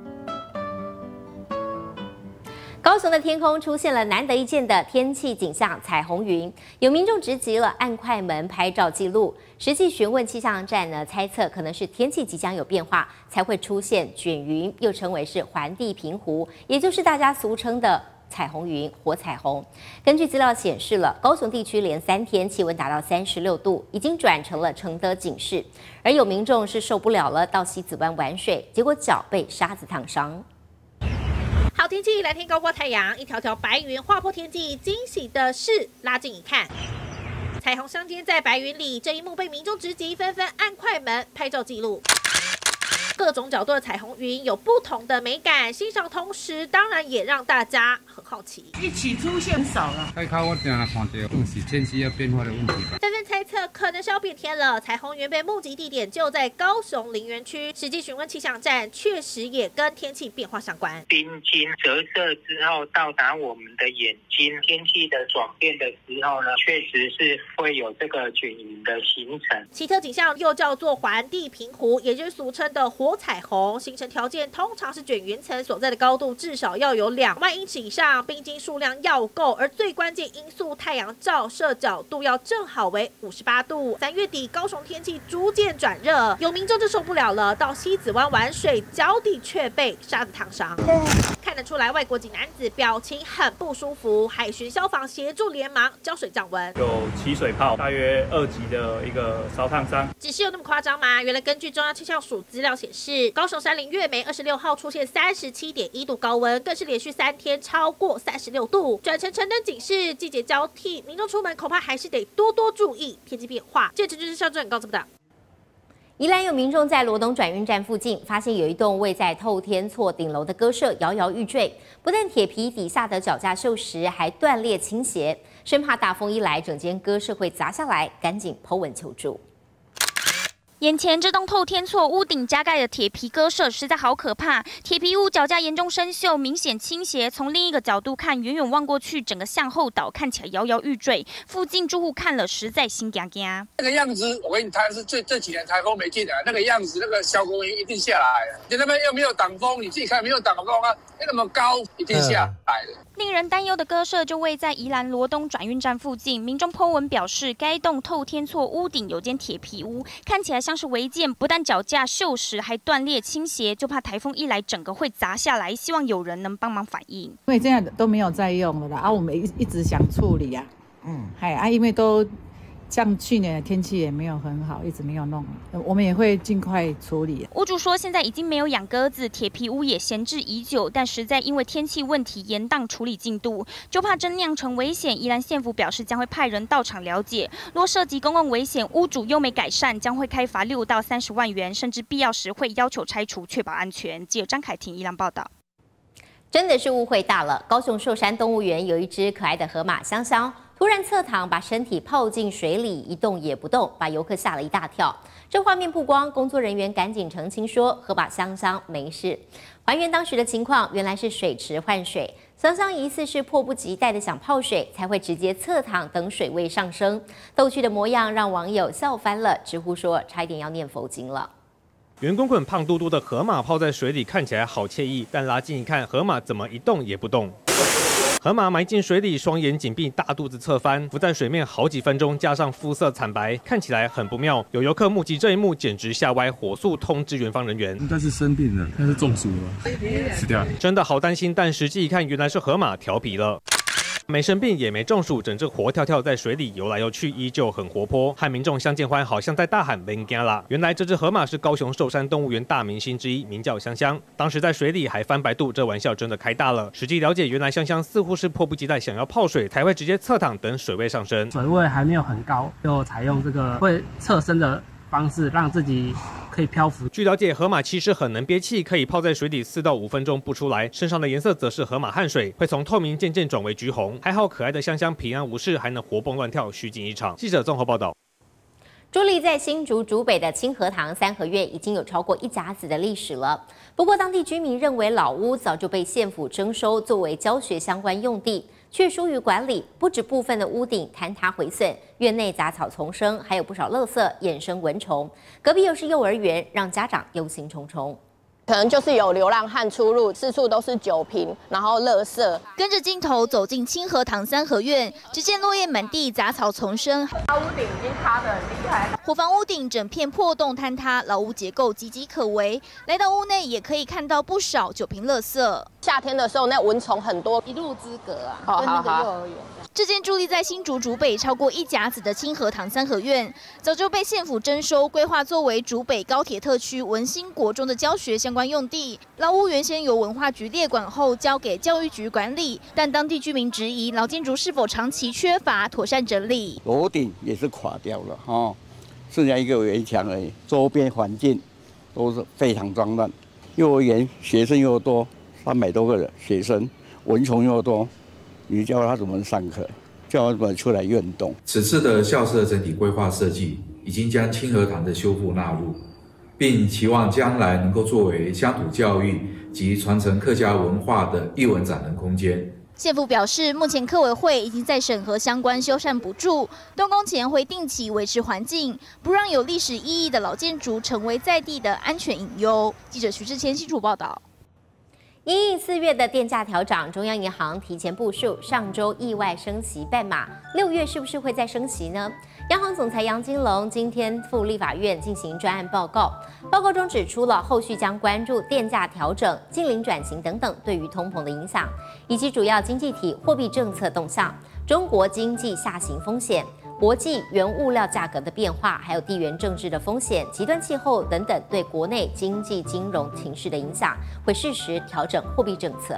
高雄的天空出现了难得一见的天气景象——彩虹云，有民众直击了按快门拍照记录。实际询问气象站呢，猜测可能是天气即将有变化，才会出现卷云，又称为是环地平湖，也就是大家俗称的彩虹云、火彩虹。根据资料显示了，高雄地区连3天气温达到36度，已经转成了橙色警示。而有民众是受不了了，到西子湾玩水，结果脚被沙子烫伤。 好天气，蓝天高挂太阳，一条条白云划破天际。惊喜的是，拉近一看，彩虹相间在白云里，这一幕被民众直击，纷纷按快门拍照记录。各种角度的彩虹云有不同的美感，欣赏同时，当然也让大家很好奇。 一起出现少了，太靠我点了看到，是天气要变化的问题吧。 纷纷猜测可能是要变天了。彩虹云被目击地点就在高雄林园区，实际询问气象站，确实也跟天气变化相关。 冰晶折射之后到达我们的眼睛，天气的转变的时候呢，确实是会有这个卷云的形成。 奇特景象又叫做环地平湖，也就是俗称的火彩虹，形成条件通常是卷云层所在的高度至少要有2万英尺以上，冰晶数量要够，而最关键因素太阳照射角度要正好为58度。3月底高雄天气逐渐转热，有民众就受不了了，到西子湾玩水，脚底却被沙子烫伤。看得出来外国籍男子表情很不舒服，海巡消防协助连忙浇水降温， 有起水泡，大约2级的一个烧烫伤。 只是有那么夸张吗？原来根据中央气象署资料显示，高雄山林月梅26号出现37.1度高温，更是连续3天超过36度，转成橙灯警示。季节交替，民众出门恐怕还是得多多注意天气变化。这就是校正高怎么的。 宜兰有民众在罗东转运站附近发现有一栋位在透天厝顶楼的鸽舍摇摇欲坠，不但铁皮底下的脚架锈蚀，还断裂倾斜，生怕大风一来，整间鸽舍会砸下来，赶紧po文求助。 眼前这栋透天厝屋顶加盖的铁皮鸽舍实在好可怕，铁皮屋脚架严重生锈，明显倾斜。从另一个角度看，远远望过去，整个向后倒，看起来摇摇欲坠。附近住户看了实在心惊惊。 那个样子，我跟你谈是这几年台风没进来，那个样子，那个小公云一定下来了。你那边又没有挡风，你自己看没有挡风啊，那么高一定下来了。 令人担忧的鸽舍就位在宜兰罗东转运站附近，民众 po 文表示，该栋透天厝屋顶有间铁皮屋，看起来像是违建，不但脚架锈蚀，还断裂倾斜，就怕台风一来，整个会砸下来。希望有人能帮忙反映。 因为现在都没有在用了啦，我们一直想处理啊，因为都像去年的天气也没有很好，一直没有弄，我们也会尽快处理。 屋主说，现在已经没有养鸽子，铁皮屋也闲置已久，但实在因为天气问题延宕处理进度，就怕真酿成危险。宜兰县府表示将会派人到场了解，若涉及公共危险，屋主又没改善，将会开罚6到30万元，甚至必要时会要求拆除，确保安全。记者张凯婷宜兰报道。 真的是误会大了！高雄寿山动物园有一只可爱的河马香香，突然侧躺，把身体泡进水里，一动也不动，把游客吓了一大跳。这画面曝光，工作人员赶紧澄清说，河马香香没事。还原当时的情况，原来是水池换水，香香疑似是迫不及待的想泡水，才会直接侧躺等水位上升。逗趣的模样让网友笑翻了，直呼说差一点要念佛经了。 圆滚滚、胖嘟嘟的河马泡在水里，看起来好惬意，但拉近一看，河马怎么一动也不动？河马埋进水里，双眼紧闭，大肚子侧翻，浮在水面好几分钟，加上肤色惨白，看起来很不妙。有游客目击这一幕，简直吓歪，火速通知园方人员。 应该是生病了，应该是中暑了，死掉了。 真的好担心，但实际一看，原来是河马调皮了。没生病也没中暑，整只活跳跳在水里游来游去，依旧很活泼，和民众相见欢，好像在大喊“别惊啦”。原来这只河马是高雄寿山动物园大明星之一，名叫香香。当时在水里还翻白肚，这玩笑真的开大了。实际了解，原来香香似乎是迫不及待想要泡水，才会直接侧躺等水位上升。 水位还没有很高，就采用这个会侧身的方式，让自己可以漂浮。 据了解，河马其实很能憋气，可以泡在水里4到5分钟不出来，身上的颜色则是河马汗水，会从透明渐渐转为橘红。还好可爱的香香平安无事，还能活蹦乱跳，虚惊一场。记者综合报道。 伫立在新竹竹北的清河堂三合院已经有超过1甲子的历史了。不过，当地居民认为老屋早就被县府征收作为教学相关用地，却疏于管理，不止部分的屋顶坍塌毁损，院内杂草丛生，还有不少垃圾衍生蚊虫。隔壁又是幼儿园，让家长忧心忡忡。 可能就是有流浪汉出入，四处都是酒瓶，然后垃圾。 跟着镜头走进清河堂三合院，只见落叶满地，杂草丛生， 屋顶已经塌得很厉害。 伙房屋顶整片破洞坍塌，老屋结构岌岌可危。来到屋内也可以看到不少酒瓶垃圾。 夏天的时候，那蚊虫很多， 一路之隔啊， 跟那个幼儿园。 这间伫立在新竹竹北超过1甲子的清河堂三合院，早就被县府征收，规划作为竹北高铁特区文心国中的教学相关用地。老屋原先由文化局列管后交给教育局管理，但当地居民质疑老建筑是否长期缺乏妥善整理。 楼顶也是垮掉了哈，剩下一个围墙而已，周边环境都是非常脏乱。幼儿园学生又多，300多个人学生，蚊虫又多。 你教他怎么上课，教他怎么出来运动。 此次的校舍整体规划设计已经将清河堂的修复纳入，并期望将来能够作为乡土教育及传承客家文化的艺文展能空间。 县府表示，目前客委会已经在审核相关修缮补助，动工前会定期维持环境，不让有历史意义的老建筑成为在地的安全隐忧。记者徐志谦新竹报道。 因应4月的电价调涨，中央银行提前部署，上周意外升息半码，6月是不是会再升息呢？央行总裁杨金龙今天赴立法院进行专案报告，报告中指出了后续将关注电价调整、净零转型等等对于通膨的影响，以及主要经济体货币政策动向、中国经济下行风险。 国际原物料价格的变化，还有地缘政治的风险、极端气候等等对国内经济金融情势的影响，会适时调整货币政策。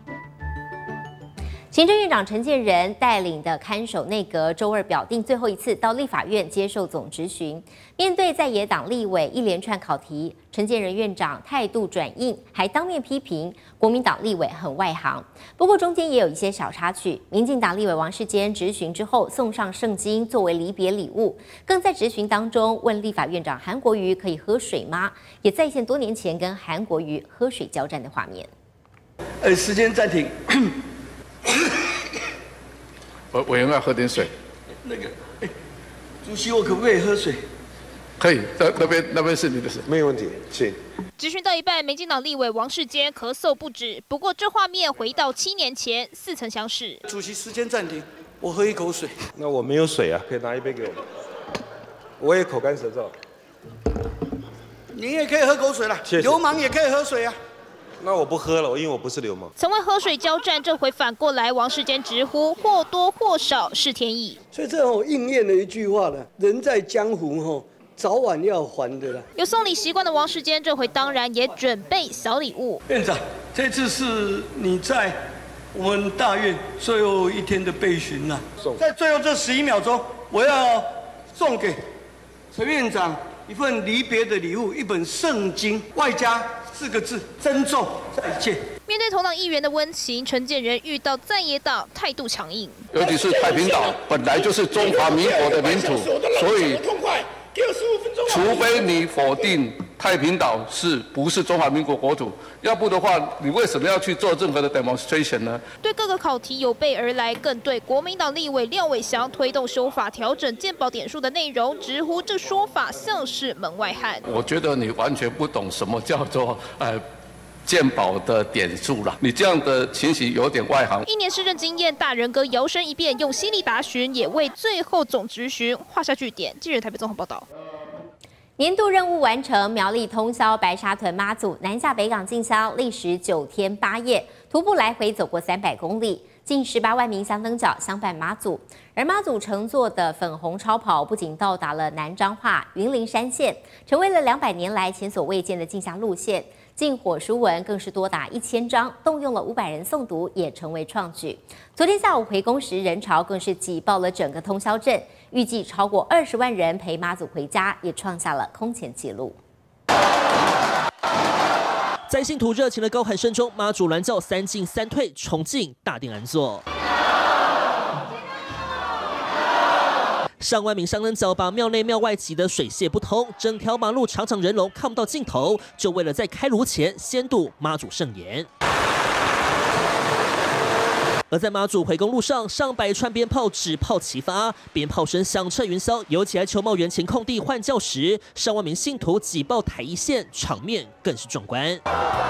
行政院长陈建仁带领的看守内阁周二表定最后一次到立法院接受总质询。面对在野党立委一连串考题，陈建仁院长态度转硬，还当面批评国民党立委很外行。不过中间也有一些小插曲，民进党立委王世坚质询之后送上圣经作为离别礼物，更在质询当中问立法院长韩国瑜可以喝水吗？也再现多年前跟韩国瑜喝水交战的画面。 时间暂停。 委员要喝点水。 那个，主席，我可不可以喝水？ 可以，那边是你的事，没有问题，请。 质询到一半，民进党立委王世坚咳嗽不止。不过这画面回到7年前，似曾相识。 主席，时间暂停，我喝一口水。 那我没有水啊，可以拿一杯给我。我也口干舌燥。 您也可以喝口水了，流氓也可以喝水啊。 那我不喝了，因为我不是流氓。 曾为喝水交战，这回反过来，王世坚直呼或多或少是天意。 所以这应验了一句话了：人在江湖早晚要还的啦。 有送礼习惯的王世坚，这回当然也准备小礼物。 院长，这次是你在我们大院最后一天的备询了。在最后这11秒钟，我要送给陈院长一份离别的礼物，一本圣经，外加4个字：珍重，再见。 面对同党议员的温情，陈建仁遇到在野党态度强硬。 尤其是太平岛本来就是中华民国的领土，所以除非你否定太平岛不是中华民国国土，要不的话，你为什么要去做任何的 demonstration 呢？ 对各个考题有备而来，更对国民党立委廖伟翔推动修法调整健保点数的内容，直呼这说法像是门外汉。 我觉得你完全不懂什么叫做健保的点数了，你这样的情形有点外行。 1年施政经验，大人哥摇身一变，用犀利答询，也为最后总质询画下句点。记者台北综合报道。 年度任务完成，苗栗通霄白沙屯妈祖南下北港进香，历时9天8夜，徒步来回走过300公里，近18万名香灯脚相伴妈祖。而妈祖乘坐的粉红超跑不仅到达了南彰化、云林山线，成为了200年来前所未见的进香路线。禁火书文更是多达1000张，动用了500人诵读，也成为创举。昨天下午回宫时，人潮更是挤爆了整个通霄镇，预计超过20万人陪妈祖回家，也创下了空前纪录。 在信徒热情的高喊声中，妈祖銮轿3进3退，冲进大殿安坐。 上万名商人早把庙内庙外挤得水泄不通，整条马路长长人龙看不到尽头，就为了在开炉前先度妈祖圣言。而在妈祖回宫路上，上百串鞭炮指炮齐发，鞭炮声响彻云霄。尤其在球帽园前空地换轿时，上万名信徒挤爆台一线，场面更是壮观。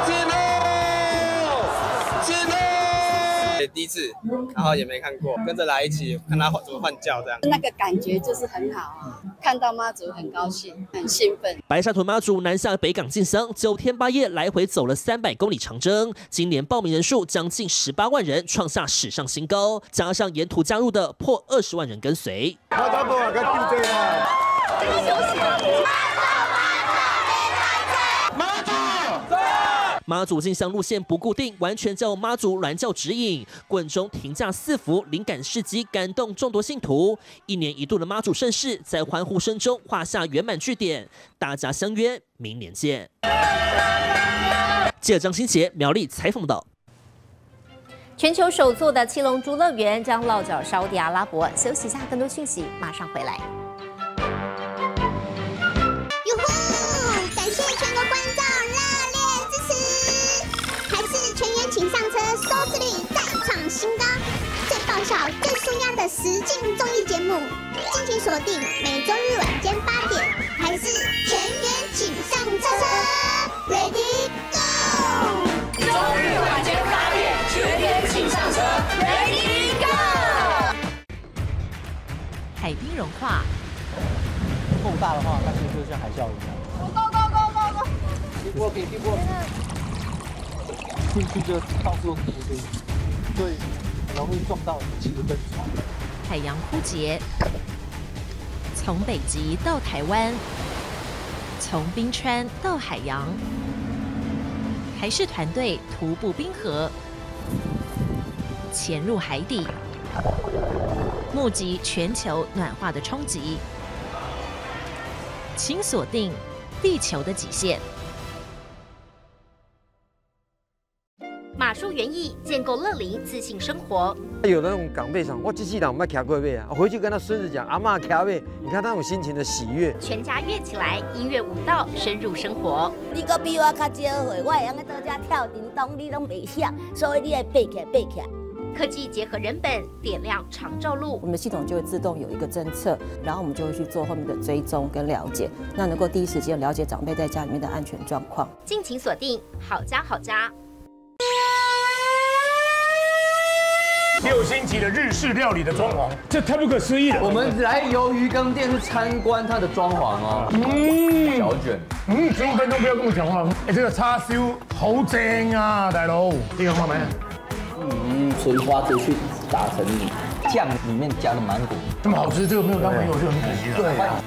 第一次，然后也没看过，跟着来一起看他怎么换轿这样。 那个感觉就是很好啊，看到妈祖很高兴，很兴奋。 白沙屯妈祖南下北港进香，9天8夜来回走了300公里长征，今年报名人数将近18万人，创下史上新高，加上沿途加入的破20万人跟随。妈祖进香路线不固定，完全照妈祖銮教指引。棍中停驾4幅，灵感事迹感动众多信徒。1年1度的妈祖盛事，在欢呼声中画下圆满句点。大家相约明年见。记者张新杰苗栗采访到。 全球首座的七龙珠乐园将落脚沙烏地阿拉伯。休息一下，更多讯息马上回来。 哟呼！感谢全国观众热烈支持，还是全员请上车，收视率再创新高，最爆笑、最舒压的实境综艺节目，敬请锁定每周日晚间8点，还是全员请上车，Ready Go！ 周日晚间8点，全员请上车 ，Ready Go！ 海冰融化， 够大的话，那就像海啸一样。Go！ 地波给地波，进去就到处都是，对，很容易撞到其实跟船。 海洋枯竭，从北极到台湾，从冰川到海洋。海事团队徒步冰河，潜入海底，目击全球暖化的冲击。请锁定地球的极限。 马术园艺建构乐龄自信生活。 有的那种港辈上，我这世人没骑过马啊，回去跟他孙子讲，阿嬷骑马，你看那种心情的喜悦。 全家跃起来，音乐舞蹈深入生活。 你搁比我较少岁，我会用在倒遮跳叮咚，你拢袂晓，所以你要背起来。 科技结合人本，点亮长照路。 我们的系统就会自动有一个侦测，然后我们就会去做后面的追踪跟了解，那能够第一时间了解长辈在家里面的安全状况。 敬请锁定好家好家。 6星级的日式料理的装潢，这太不可思议了。 我们来鱿鱼羹店是参观它的装潢哦。小卷 ，15分钟不要跟我讲话。哎，这个叉烧好正啊，大佬，这个看没？ 纯花枝去打成泥，酱里面加了芒果， 这么好吃，这个没有当朋友就很可惜了。对啊。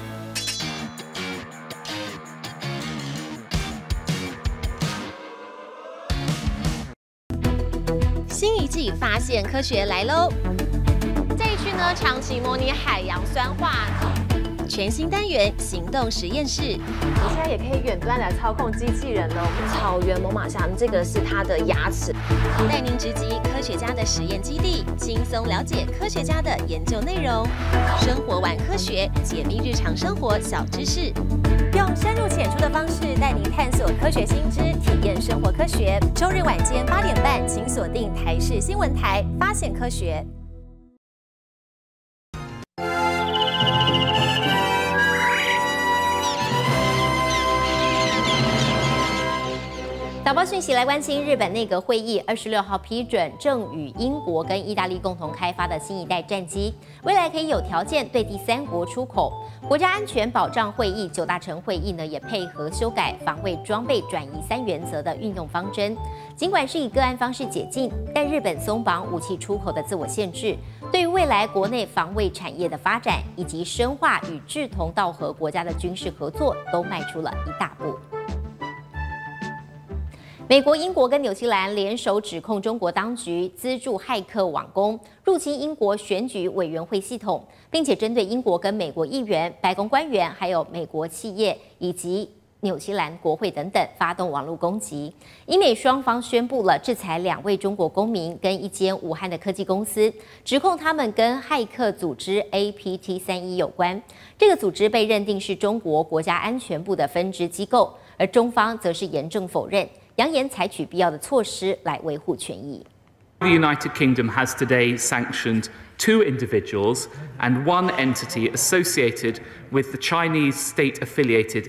新一季发现科学来喽！这一区呢，长期模拟海洋酸化。全新单元行动实验室， 你现在也可以远端来操控机器人了。草原猛犸象，这个是它的牙齿。 带您直击科学家的实验基地，轻松了解科学家的研究内容。生活玩科学，解密日常生活小知识，用深入浅出的方式带您探索科学新知，体验生活科学。周日晚间8点半，请锁定台视新闻台，发现科学。早报讯息来关心日本内阁会议26号批准正与英国跟意大利共同开发的新一代战机，未来可以有条件对第三国出口。国家安全保障会议9大臣会议呢也配合修改防卫装备转移3原则的运用方针。尽管是以个案方式解禁，但日本松绑武器出口的自我限制，对于未来国内防卫产业的发展以及深化与志同道合国家的军事合作，都迈出了一大步。美国、英国跟纽西兰联手指控中国当局资助骇客网攻入侵英国选举委员会系统，并且针对英国跟美国议员、白宫官员，还有美国企业以及纽西兰国会等等发动网络攻击。英美双方宣布了制裁2位中国公民跟一间武汉的科技公司，指控他们跟骇客组织 APT31有关。这个组织被认定是中国国家安全部的分支机构，而中方则是严正否认，扬言采取必要的措施来维护权益。 The United Kingdom has today sanctioned 2 individuals and 1 entity associated with the Chinese state-affiliated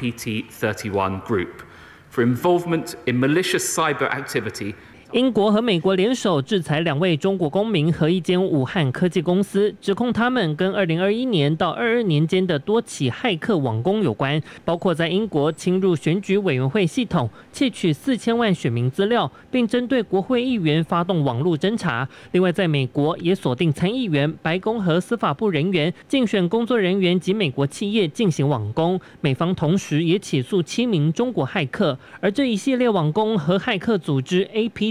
APT31 group for involvement in malicious cyber activity. 英国和美国联手制裁2位中国公民和一间武汉科技公司，指控他们跟2021年到22年间的多起骇客网攻有关，包括在英国侵入选举委员会系统，窃取4000万选民资料，并针对国会议员发动网络侦查。另外，在美国也锁定参议员、白宫和司法部人员、竞选工作人员及美国企业进行网攻。美方同时也起诉7名中国骇客，而这一系列网攻和骇客组织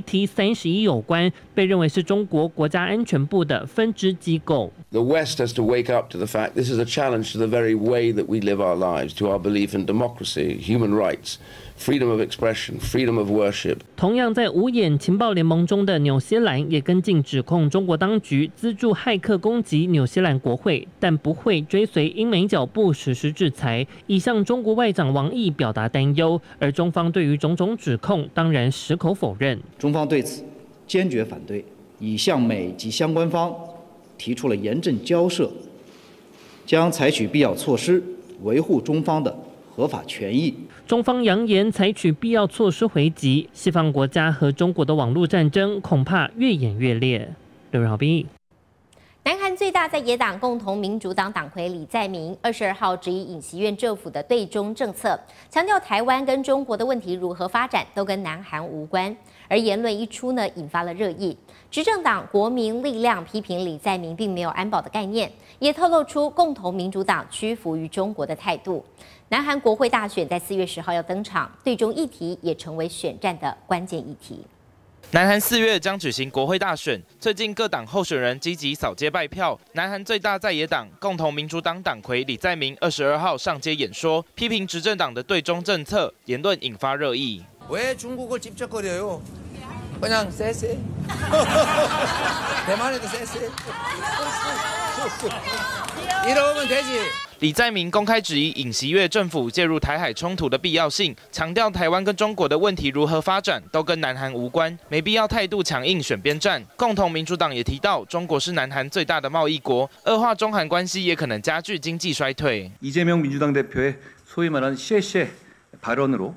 APT31有关，被认为是中国国家安全部的分支机构。 The West has to wake up to the fact this is a challenge to the very way that we live our lives, to our belief in democracy, human rights, freedom of expression, freedom of worship. 同样在五眼情报联盟中的纽西兰也跟进指控中国当局资助骇客攻击纽西兰国会，但不会追随英美脚步实施制裁，以向中国外长王毅表达担忧。而中方对于种种指控当然矢口否认。 中方对此坚决反对，已向美及相关方提出了严正交涉，将采取必要措施维护中方的合法权益。 中方扬言采取必要措施回击，西方国家和中国的网络战争恐怕越演越烈。刘仁豪编译。 南韩最大在野党共同民主党党魁李在明22号质疑尹锡悦政府的对中政策，强调台湾跟中国的问题如何发展都跟南韩无关。而言论一出呢，引发了热议。执政党国民力量批评李在明并没有安保的概念，也透露出共同民主党屈服于中国的态度。南韩国会大选在4月10号要登场，对中议题也成为选战的关键议题。 南韩4月将举行国会大选，最近各党候选人积极扫街拜票。南韩最大在野党共同民主党党魁李在明22号上街演说，批评执政党的对中政策，言论引发热议。 왜 중국을 집적거려요? 그냥 쎄쎄. 대만에도 쎄쎄. 이러면 되지. 李在明公开质疑尹锡悦政府介入台海冲突的必要性，强调台湾跟中国的问题如何发展都跟南韩无关，没必要态度强硬选边站。共同民主党也提到，中国是南韩最大的贸易国，恶化中韩关系也可能加剧经济衰退。 이재명 민주당 대표의 소위 말하는 셰셰 발언으로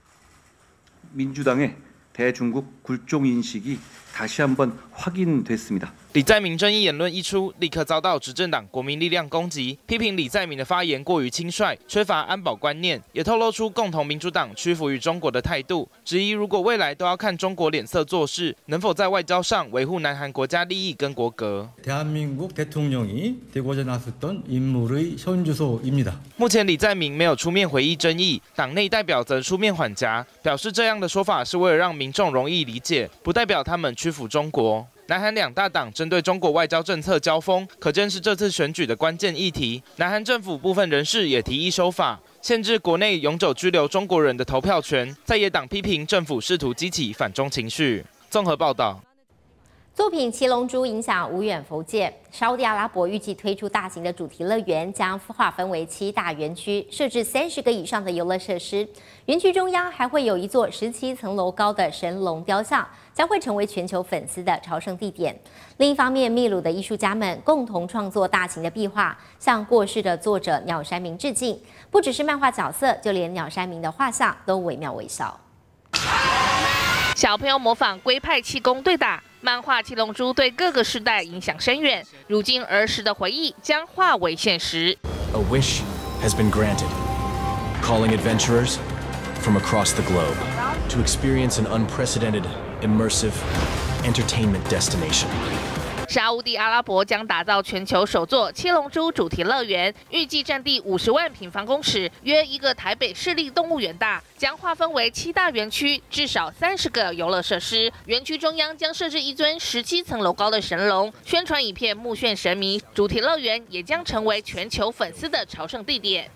민주당의 대중국 굴종 인식이 다시 한번 확인됐습니다. 李在明争议言论一出，立刻遭到执政党国民力量攻击，批评李在明的发言过于轻率，缺乏安保观念，也透露出共同民主党屈服于中国的态度，质疑如果未来都要看中国脸色做事，能否在外交上维护南韩国家利益跟国格。 대한민국 대통령이 되고자 나섰던 인물의 현주소입니다. 目前李在明没有出面回应争议，党内代表则出面缓颊，表示这样的说法是为了让民众容易理解，不代表他们屈服中国。 南韩两大党针对中国外交政策交锋，可见是这次选举的关键议题。南韩政府部分人士也提议修法，限制国内永久居留中国人的投票权。在野党批评政府试图激起反中情绪。综合报道。 作品《七龙珠》影响无远弗届，沙烏地阿拉伯预计推出大型的主题乐园，将划分为7大园区，设置30个以上的游乐设施。园区中央还会有一座17层楼高的神龙雕像，将会成为全球粉丝的朝圣地点。另一方面，秘鲁的艺术家们共同创作大型的壁画，向过世的作者鸟山明致敬。不只是漫画角色，就连鸟山明的画像都惟妙惟肖。 小朋友模仿龟派气功对打，漫画《七龙珠》对各个世代影响深远。如今儿时的回忆将化为现实。 A wish has been granted, calling adventurers from across the globe to experience an unprecedented, immersive entertainment destination. 沙烏地阿拉伯将打造全球首座七龙珠主题乐园，预计占地50万平方公尺，约一个台北市立动物园大，将划分为7大园区，至少30个游乐设施。园区中央将设置一尊17层楼高的神龙，宣传影片目眩神迷。主题乐园也将成为全球粉丝的朝圣地点。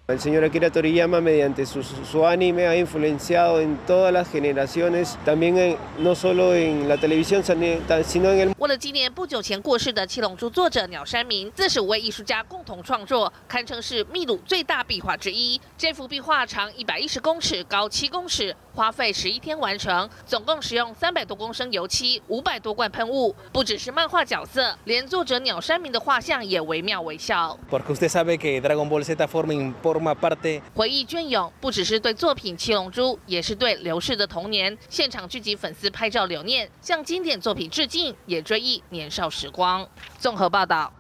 El señor Akira Toriyama, mediante su anime, ha influenciado en todas las generaciones, también no solo en la televisión, sino en el. 为了纪念不久前过世的《七龙珠》作者鸟山明，45位艺术家共同创作，堪称是秘鲁最大壁画之一。这幅壁画长110公尺，高7公尺，花费11天完成，总共使用300多公升油漆、500多罐喷雾。不只是漫画角色，连作者鸟山明的画像也惟妙惟肖。 Porque usted sabe que Dragon Ball Z forma parte。 回忆隽永，不只是对作品《七龙珠》，也是对流逝的童年。现场聚集粉丝拍照留念，向经典作品致敬，也追忆年少时光。综合报道。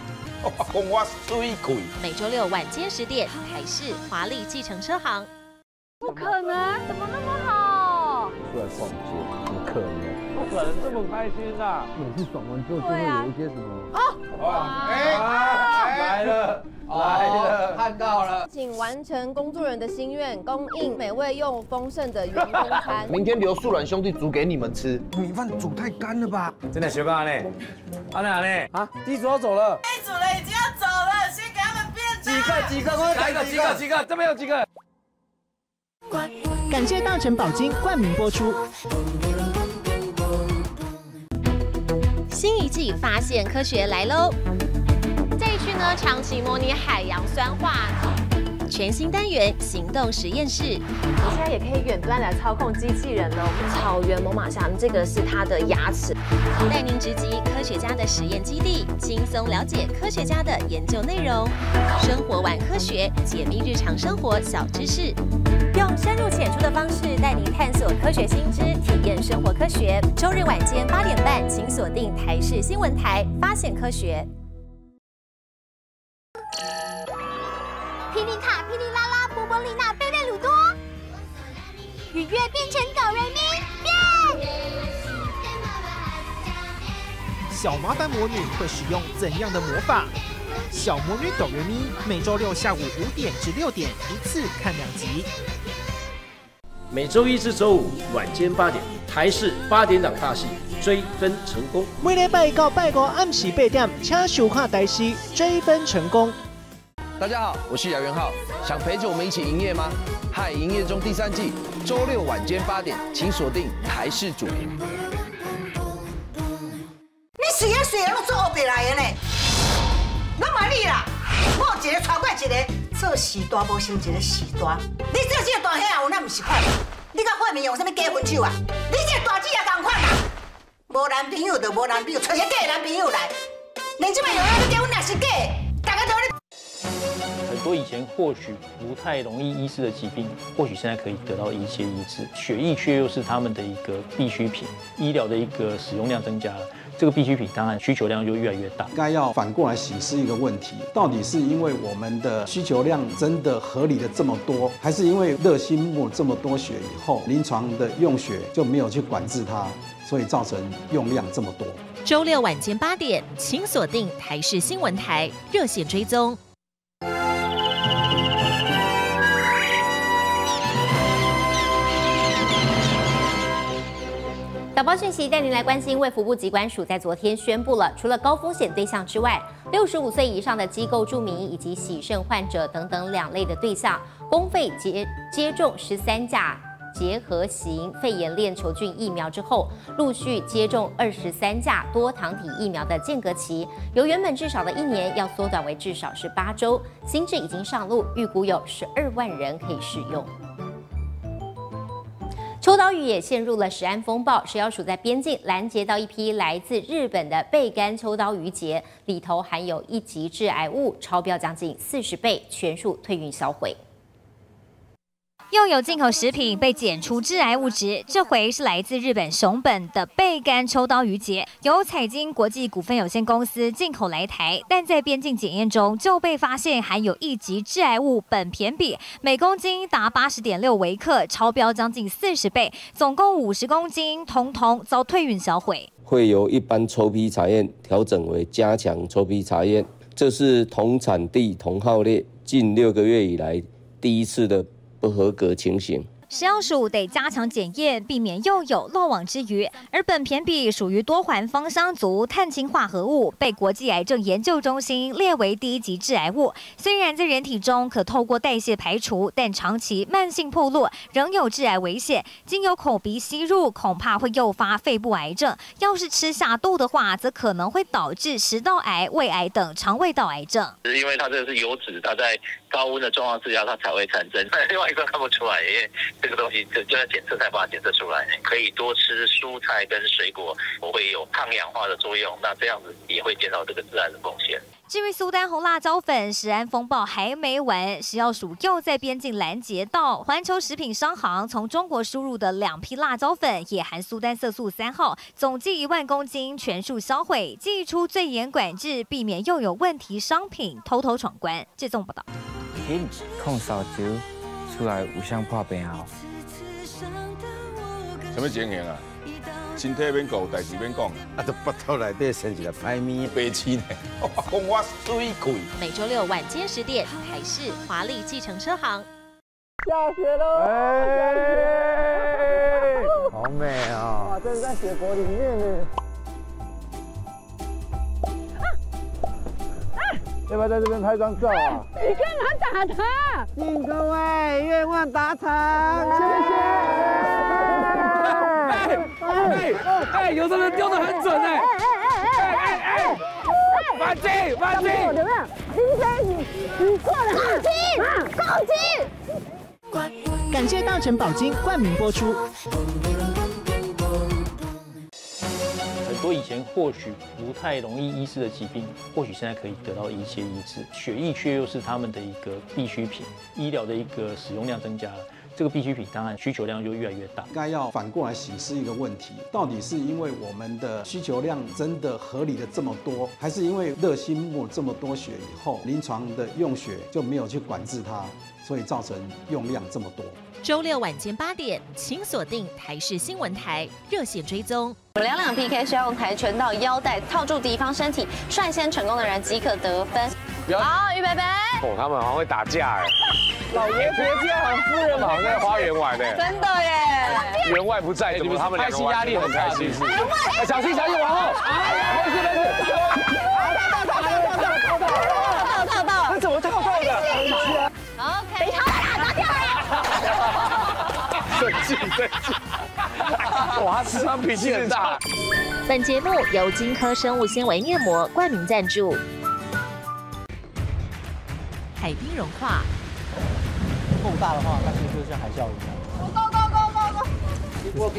每周六晚间10点，台视华丽计程车行。 不可能，怎么那么好？ 出来逛街，怎么可能？ 不可能这么开心啊！ 每次爽完之后就会有一些什么来了。看到了， 请完成工作人员的心愿，供应每位用丰盛的员工餐。 明天留素软兄弟煮给你们吃。米饭煮太干了吧？ 真的学霸呢？阿哪呢？ 啊，机组要走了。 机组人已经要走了，先给他们便当。 几个，这边有几个。 感谢大成宝金冠名播出。 新一季发现科学来喽！ 这一区呢，长期模拟海洋酸化。 全新单元行动实验室， 你现在也可以远端来操控机器人了。我们草原猛犸象，这个是它的牙齿。 带您直击科学家的实验基地，轻松了解科学家的研究内容。生活玩科学，解密日常生活小知识，用深入浅出的方式带您探索科学新知，体验生活科学。周日晚间8点半，请锁定台视新闻台，发现科学。 霹雳卡、霹雳拉拉、波波丽娜、贝贝鲁多，愉悦变成哆瑞咪变。 小麻烦魔女会使用怎样的魔法？小魔女哆瑞咪每周六下午5点至6点一次看2集。 每周1至周5晚间8点，台视8点档大戏追分成功。 每礼拜到拜5暗时8点，请收看台视追分成功。 大家好，我是姚元浩，想陪着我们一起营业吗？嗨，营业中第3季，周6晚间8点，请锁定台视主频。 你水啊，都做黑白来的呢？我问你啦，我有一个超过一个，做时大无像一个时大。你做这个大兄有哪不是款？你甲慧明用什么假分手啊？你这个大姐也同款啦。无男朋友就无男朋友，找一个假男朋友来。你这摆有要结婚也是假，大家都咧。 很多以前或许不太容易医治的疾病，或许现在可以得到一些医治。血液却又是他们的一个必需品，医疗的一个使用量增加了，这个必需品当然需求量就越来越大。 该要反过来审视一个问题：到底是因为我们的需求量真的合理的这么多，还是因为热心募这么多血以后，临床的用血就没有去管制它，所以造成用量这么多？ 周6晚间8点，请锁定台视新闻台热线追踪。 早报讯息带您来关心，卫福部疾管署在昨天宣布了，除了高风险对象之外，65岁以上的机构住民以及洗肾患者等等2类的对象，公费接种13价结合型肺炎链球菌疫苗之后，陆续接种23价多糖体疫苗的间隔期，由原本至少的1年要缩短为至少是8周。新制已经上路，预估有12万人可以适用。秋刀鱼也陷入了食安风暴，食药署在边境拦截到一批来自日本的贝干秋刀鱼节，里头含有1级致癌物，超标将近40倍，全数退运销毁。 又有进口食品被检出致癌物质，这回是来自日本熊本的贝干秋刀鱼节，由彩金国际股份有限公司进口来台，但在边境检验中就被发现含有1级致癌物苯醃比，每公斤达80.6微克，超标将近40倍，总共50公斤，通通遭退运销毁。 会由一般抽批查验调整为加强抽批查验，这是同产地同号列近6个月以来第一次的不合格情形。 食药署得加强检验，避免又有漏网之鱼。而苯醛比属于多环芳香族碳氢化合物，被国际癌症研究中心列为第1级致癌物。虽然在人体中可透过代谢排除，但长期慢性暴露仍有致癌危险。经由口鼻吸入，恐怕会诱发肺部癌症。要是吃下肚的话，则可能会导致食道癌、胃癌等肠胃道癌症。 因为它这个是油脂，它在高温的状况之下，它才会产生。另外一个看不出来，因为这个东西就要检测才把它检测出来。可以多吃蔬菜跟水果，会有抗氧化的作用，那这样子也会减少这个致癌的风险。 至于苏丹红辣椒粉，食安风暴还没完，食药署又在边境拦截到环球食品商行从中国输入的2批辣椒粉，也含苏丹色素3号，总计1万公斤，全数销毁，祭出最严管制，避免又有问题商品偷偷闯关。这宗报道。 控烧酒出来有相破病后， 什么情形啊？身体免顾，代志免讲，啊，都腹肚内底生一个歹面白痴呢，讲我水贵。 每周6晚间10点，台视华丽计程车行。 下雪喽！ 好美啊！ 哇，真的在雪国里面呢。要不要在这边拍张照啊？ 你干嘛打他？ 敬各位愿望达成，谢谢。 哎，有的人丢得很准哎！反击！ 有没有？林飞，你错了！报警！ 感谢大成保金冠名播出。 很多以前或许不太容易医治的疾病，或许现在可以得到一些医治。血液却又是他们的一个必需品，医疗的一个使用量增加了，这个必需品当然需求量就越来越大。 应该要反过来审视一个问题，到底是因为我们的需求量真的合理的这么多，还是因为热心募这么多血以后，临床的用血就没有去管制它，所以造成用量这么多。 周6晚间8点，请锁定台视新闻台热线追踪。 2 PK 需要用跆拳道腰带套住敌方身体，率先成功的人即可得分。好，预备备。 哦，他们好像会打架哎。老爷别这样，夫人好像在花园玩哎。 真的耶。 员外不在，怎么他们拍戏压力很开心？小心往后。没事。 套到。 那怎么套到的 ？OK。被套了，拿掉了。 生气。哇，智商脾气很大。 本节目由金科生物纤维面膜冠名赞助。海冰融化， 够大的话，那就像海啸一样。 Go！ 地波，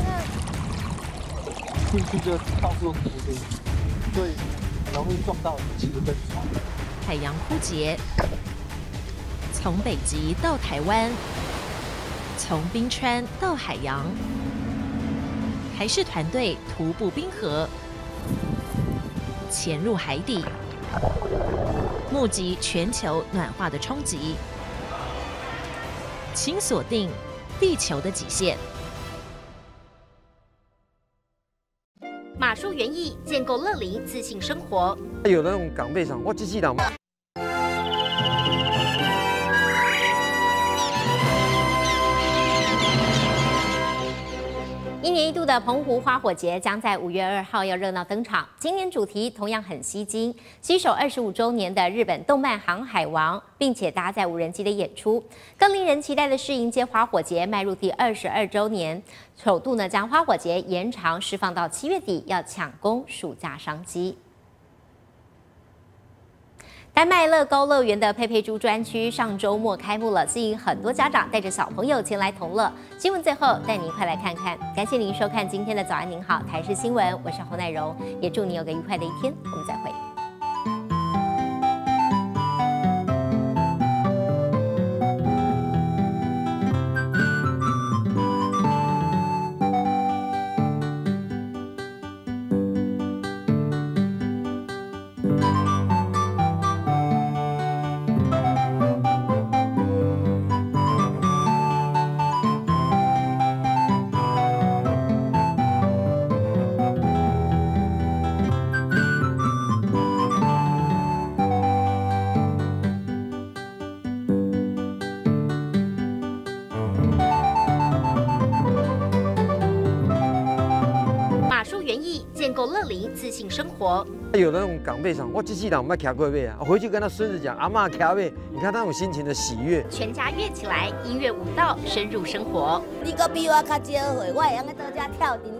进去就到处都是，所以很容易撞到其实跟船。 海洋枯竭，从北极到台湾，从冰川到海洋。台视团队徒步冰河，潜入海底，目击全球暖化的冲击。请锁定地球的极限。 马术园艺建构乐龄自信生活。 有那种港配场，我机器人嘛。 1年1度的澎湖花火节将在5月2号要热闹登场。今年主题同样很吸睛，携手25周年的日本动漫《航海王》，并且搭载无人机的演出。更令人期待的是，迎接花火节迈入第22周年，首度呢将花火节延长释放到7月底，要抢攻暑假商机。丹麦乐高乐园的佩佩猪专区上周末开幕了，吸引很多家长带着小朋友前来同乐。新闻最后带您快来看看，感谢您收看今天的早安您好台视新闻，我是侯乃荣，也祝你有个愉快的一天，我们再会。 建构乐龄自信生活。 有的那种港妹上，我这世人没骑过马啊，回去跟他孙子讲，阿嬷骑马，你看那种心情的喜悦。 全家跃起来，音乐舞蹈深入生活。 你个比我较少岁，我会用在倒遮跳顶。